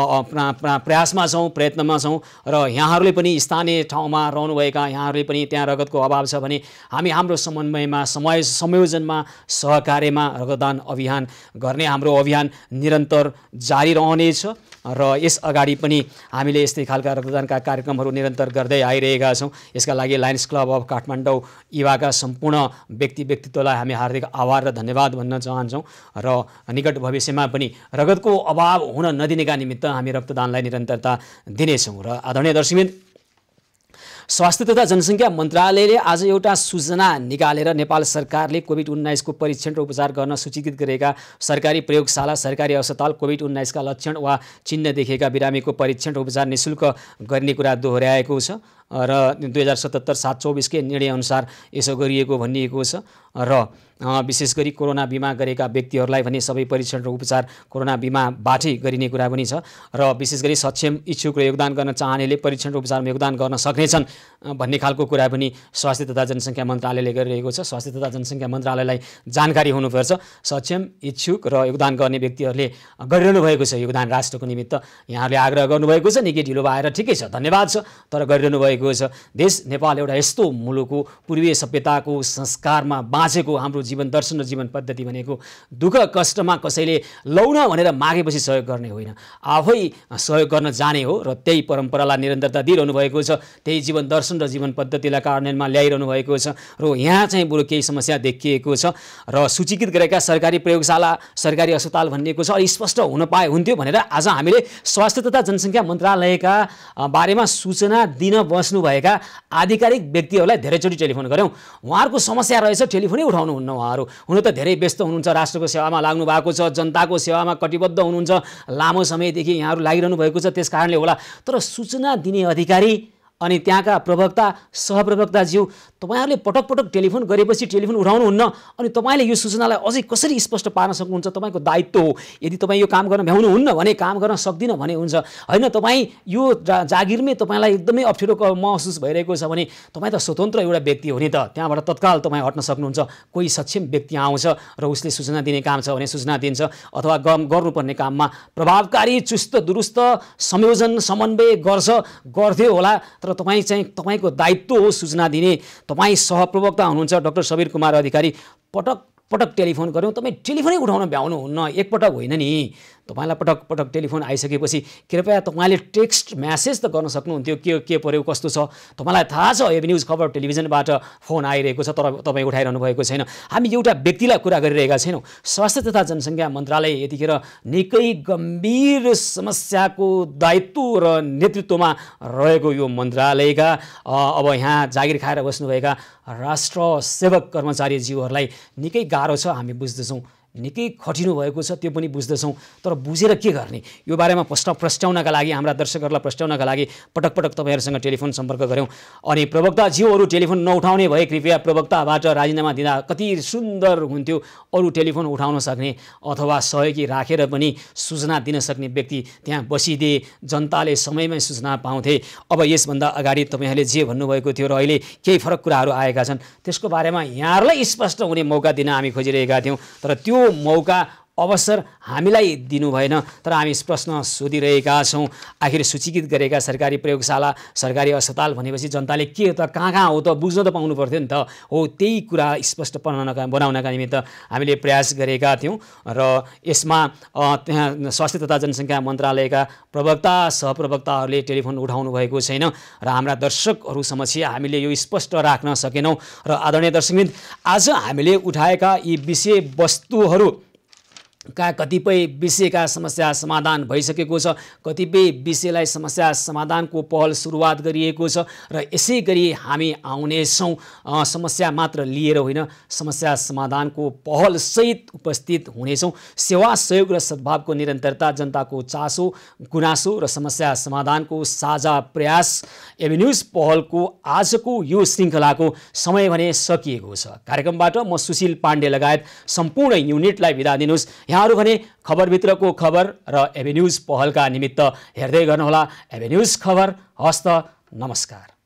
प्रयासमा छौँ, प्रयत्नमा छौँ। र यहाँहरूले पनि स्थानीय ठाउँमा रहनुभएका यहाँहरूले पनि त्यहाँ रगतको अभाव छ भने हामी हाम्रो समन्वयमा, समय संयोजनमा, सहकार्यमा रक्तदान अभियान गर्ने हाम्रो अभियान निरन्तर जारी रहनेछ। र यस अगाडि पनि हामीले यस्तै खालका रक्तदानका कार्यक्रमहरू निरन्तर गर्दै आइरहेका छौँ। यसका लागि लायन्स क्लब अफ काठमाडौँ इभाका सम्पूर्ण व्यक्ति व्यक्तित्वलाई हामी हार्दिक आभार र धन्यवाद भन्न चाहन्छौँ। र निकट भविष्यमा पनि रगतको अभाव हुन नदिनेका निमित्त हामी रक्तदानलाई निरन्तरता दिनेछौँ। र आदरणीय दर्शकवृन्द, स्वास्थ्य तथा जनसङ्ख्या मन्त्रालयले आज एउटा सूचना निकालेर नेपाल सरकारले कोभिड उन्नाइसको परीक्षण र उपचार गर्न सूचीकृत गरेका सरकारी प्रयोगशाला, सरकारी अस्पताल कोभिड उन्नाइसका लक्षण वा चिन्ह देखेका बिरामीको परीक्षण र उपचार निःशुल्क गर्ने कुरा दोहोऱ्याएको छ। र दुई हजार सतहत्तर सात चौबिसकै निर्णयअनुसार यसो गरिएको भनिएको छ। र विशेष गरी कोरोना बिमा गरेका व्यक्तिहरूलाई भने सबै परीक्षण र उपचार कोरोना बिमाबाटै गरिने कुरा पनि छ। र विशेष गरी सक्षम, इच्छुक र योगदान गर्न चाहनेले परीक्षण र उपचारमा योगदान गर्न सक्नेछन् भन्ने खालको कुरा पनि स्वास्थ्य तथा जनसङ्ख्या मन्त्रालयले गरिरहेको छ। स्वास्थ्य तथा जनसङ्ख्या मन्त्रालयलाई जानकारी हुनुपर्छ। सक्षम, इच्छुक र योगदान गर्ने व्यक्तिहरूले गरिरहनु भएको छ योगदान राष्ट्रको निमित्त। यहाँहरूले आग्रह गर्नुभएको छ, निकै ढिलो भएर ठिकै छ, धन्यवाद छ, तर गरिरहनु भएको छ। देश नेपाल एउटा यस्तो मुलुक हो, पूर्वीय सभ्यताको संस्कारमा बाँचेको हाम्रो जीवन दर्शन र जीवन पद्धति भनेको दुःख कष्टमा कसैले लौन भनेर मागेपछि सहयोग गर्ने होइन, आफै सहयोग गर्न जाने हो र त्यही परम्परालाई निरन्तरता दिइरहनु भएको छ, त्यही जीवन दर्शन र जीवन पद्धतिलाई कार्यान्वयनमा ल्याइरहनु भएको छ र यहाँ चाहिँ बरु केही समस्या देखिएको छ र सूचीकृत गरेका सरकारी प्रयोगशाला सरकारी अस्पताल भनिएको छ अलि स्पष्ट हुन पाए हुन्थ्यो भनेर आज हामीले स्वास्थ्य तथा जनसङ्ख्या मन्त्रालयका बारेमा सूचना दिन बस्नुभएका आधिकारिक व्यक्तिहरूलाई धेरैचोटि टेलिफोन गऱ्यौँ। उहाँहरूको समस्या रहेछ, टेलिफोनै उठाउनुहुन्न उहाँहरू। हुन त धेरै व्यस्त हुनुहुन्छ, राष्ट्रको सेवामा लाग्नु भएको छ, जनताको सेवामा कटिबद्ध हुनुहुन्छ, लामो समयदेखि यहाँहरू लागिरहनु भएको छ, त्यस कारणले होला। तर सूचना दिने अधिकारी अनि त्यहाँका प्रवक्ता सहप्रवक्ताज्यू तपाईँहरूले पटक पटक टेलिफोन गरेपछि टेलिफोन उठाउनुहुन्न अनि तपाईँले यो सूचनालाई अझै कसरी स्पष्ट पार्न सक्नुहुन्छ? तपाईँको दायित्व हो। यदि तपाईँ यो काम गर्न भ्याउनुहुन्न भने, काम गर्न सक्दिनँ भने हुन्छ होइन, तपाईँ यो जागिरमै तपाईँलाई एकदमै अप्ठ्यारो महसुस भइरहेको छ भने तपाईँ त स्वतन्त्र एउटा व्यक्ति हो नि त, त्यहाँबाट तत्काल तपाईँ हट्न सक्नुहुन्छ। कोही सक्षम व्यक्ति आउँछ र उसले सूचना दिने काम छ भने सूचना दिन्छ, अथवा गर्नुपर्ने काममा प्रभावकारी चुस्त दुरुस्त संयोजन समन्वय गर्छ, गर्थ्यो होला। तर तपाईँ चाहिँ तपाईँको दायित्व हो सूचना दिने। तपाईँ सहप्रवक्ता हुनुहुन्छ डाक्टर सबीर कुमार अधिकारी, पटक पटक टेलिफोन गऱ्यौँ, तपाईँ टेलिफोनै उठाउन भ्याउनुहुन्न। एकपटक होइन नि, तपाईँलाई पटक पटक टेलिफोन आइसकेपछि कृपया तपाईँले टेक्स्ट म्यासेज त गर्न सक्नुहुन्थ्यो, के के पर्यो कस्तो छ तपाईँलाई थाहा छ। एबी न्युज खबर टेलिभिजनबाट फोन आइरहेको छ तर तपाईँ उठाइरहनु भएको छैन। हामी एउटा व्यक्तिलाई कुरा गरिरहेका छैनौँ। स्वास्थ्य तथा जनसङ्ख्या मन्त्रालय यतिखेर निकै गम्भीर समस्याको दायित्व र नेतृत्वमा रहेको यो मन्त्रालयका अब यहाँ जागिर खाएर बस्नुभएका राष्ट्र सेवक कर्मचारीज्यूहरूलाई निकै गाह्रो छ, हामी बुझ्दछौँ। निकै खटिनु भएको छ त्यो पनि बुझ्दछौँ। तर बुझेर के गर्ने यो बारेमा प्रश्न प्रस्ट्याउनका लागि, हाम्रा दर्शकहरूलाई प्रस्ट्याउनका लागि पटक पटक तपाईँहरूसँग टेलिफोन सम्पर्क गऱ्यौँ। अनि प्रवक्ताज्यूहरू टेलिफोन नउठाउने भए कृपया प्रवक्ताबाट राजीनामा दिँदा कति सुन्दर हुन्थ्यो। अरू टेलिफोन उठाउन सक्ने अथवा सहयोगी राखेर पनि सूचना दिन सक्ने व्यक्ति त्यहाँ बसिदिए, जनताले समयमै सूचना पाउँथे। अब यसभन्दा अगाडि तपाईँहरूले जे भन्नुभएको थियो र अहिले केही फरक कुराहरू आएका छन्, त्यसको बारेमा यहाँहरूलाई स्पष्ट हुने मौका दिन हामी खोजिरहेका थियौँ। तर त्यो मौका अवसर हामीलाई दिनु भएन। तर हामी प्रश्न सोधिरहेका छौँ, आखिर सूचीकृत गरेका सरकारी प्रयोगशाला सरकारी अस्पताल भनेपछि जनताले के त कहाँ कहाँ हो त बुझ्न त पाउनु पर्थ्यो नि त। हो त्यही कुरा स्पष्ट बनाउनका बनाउनका निमित्त हामीले प्रयास गरेका थियौँ र यसमा त्यहाँ स्वास्थ्य तथा जनसङ्ख्या मन्त्रालयका प्रवक्ता सहप्रवक्ताहरूले टेलिफोन उठाउनु भएको छैन र हाम्रा दर्शकहरू समक्ष हामीले यो स्पष्ट राख्न सकेनौँ। र आदरणीय दर्शकवृन्द, आज हामीले उठाएका यी विषय वस्तुहरू का कतिपय विषयका समस्या समाधान भइसकेको छ, कतिपय विषयलाई समस्या समाधानको पहल सुरुवात गरिएको छ र यसै गरी हामी आउनेछौँ। समस्या मात्र लिएर होइन, समस्या समाधानको पहलसहित उपस्थित हुनेछौँ। सेवा सहयोग र सद्भावको निरन्तरता, जनताको चासो गुनासो र समस्या समाधानको साझा प्रयास एबी न्युज पहलको आजको यो श्रृङ्खलाको समय भने सकिएको छ। कार्यक्रमबाट म सुशील पाण्डे लगायत सम्पूर्ण युनिटलाई बिदा दिनुहोस्। यहाँहरू भने खबरभित्रको खबर र एबी न्युज पहलका निमित्त हेर्दै गर्नुहोला एबी न्युज खबर। हस्त नमस्कार।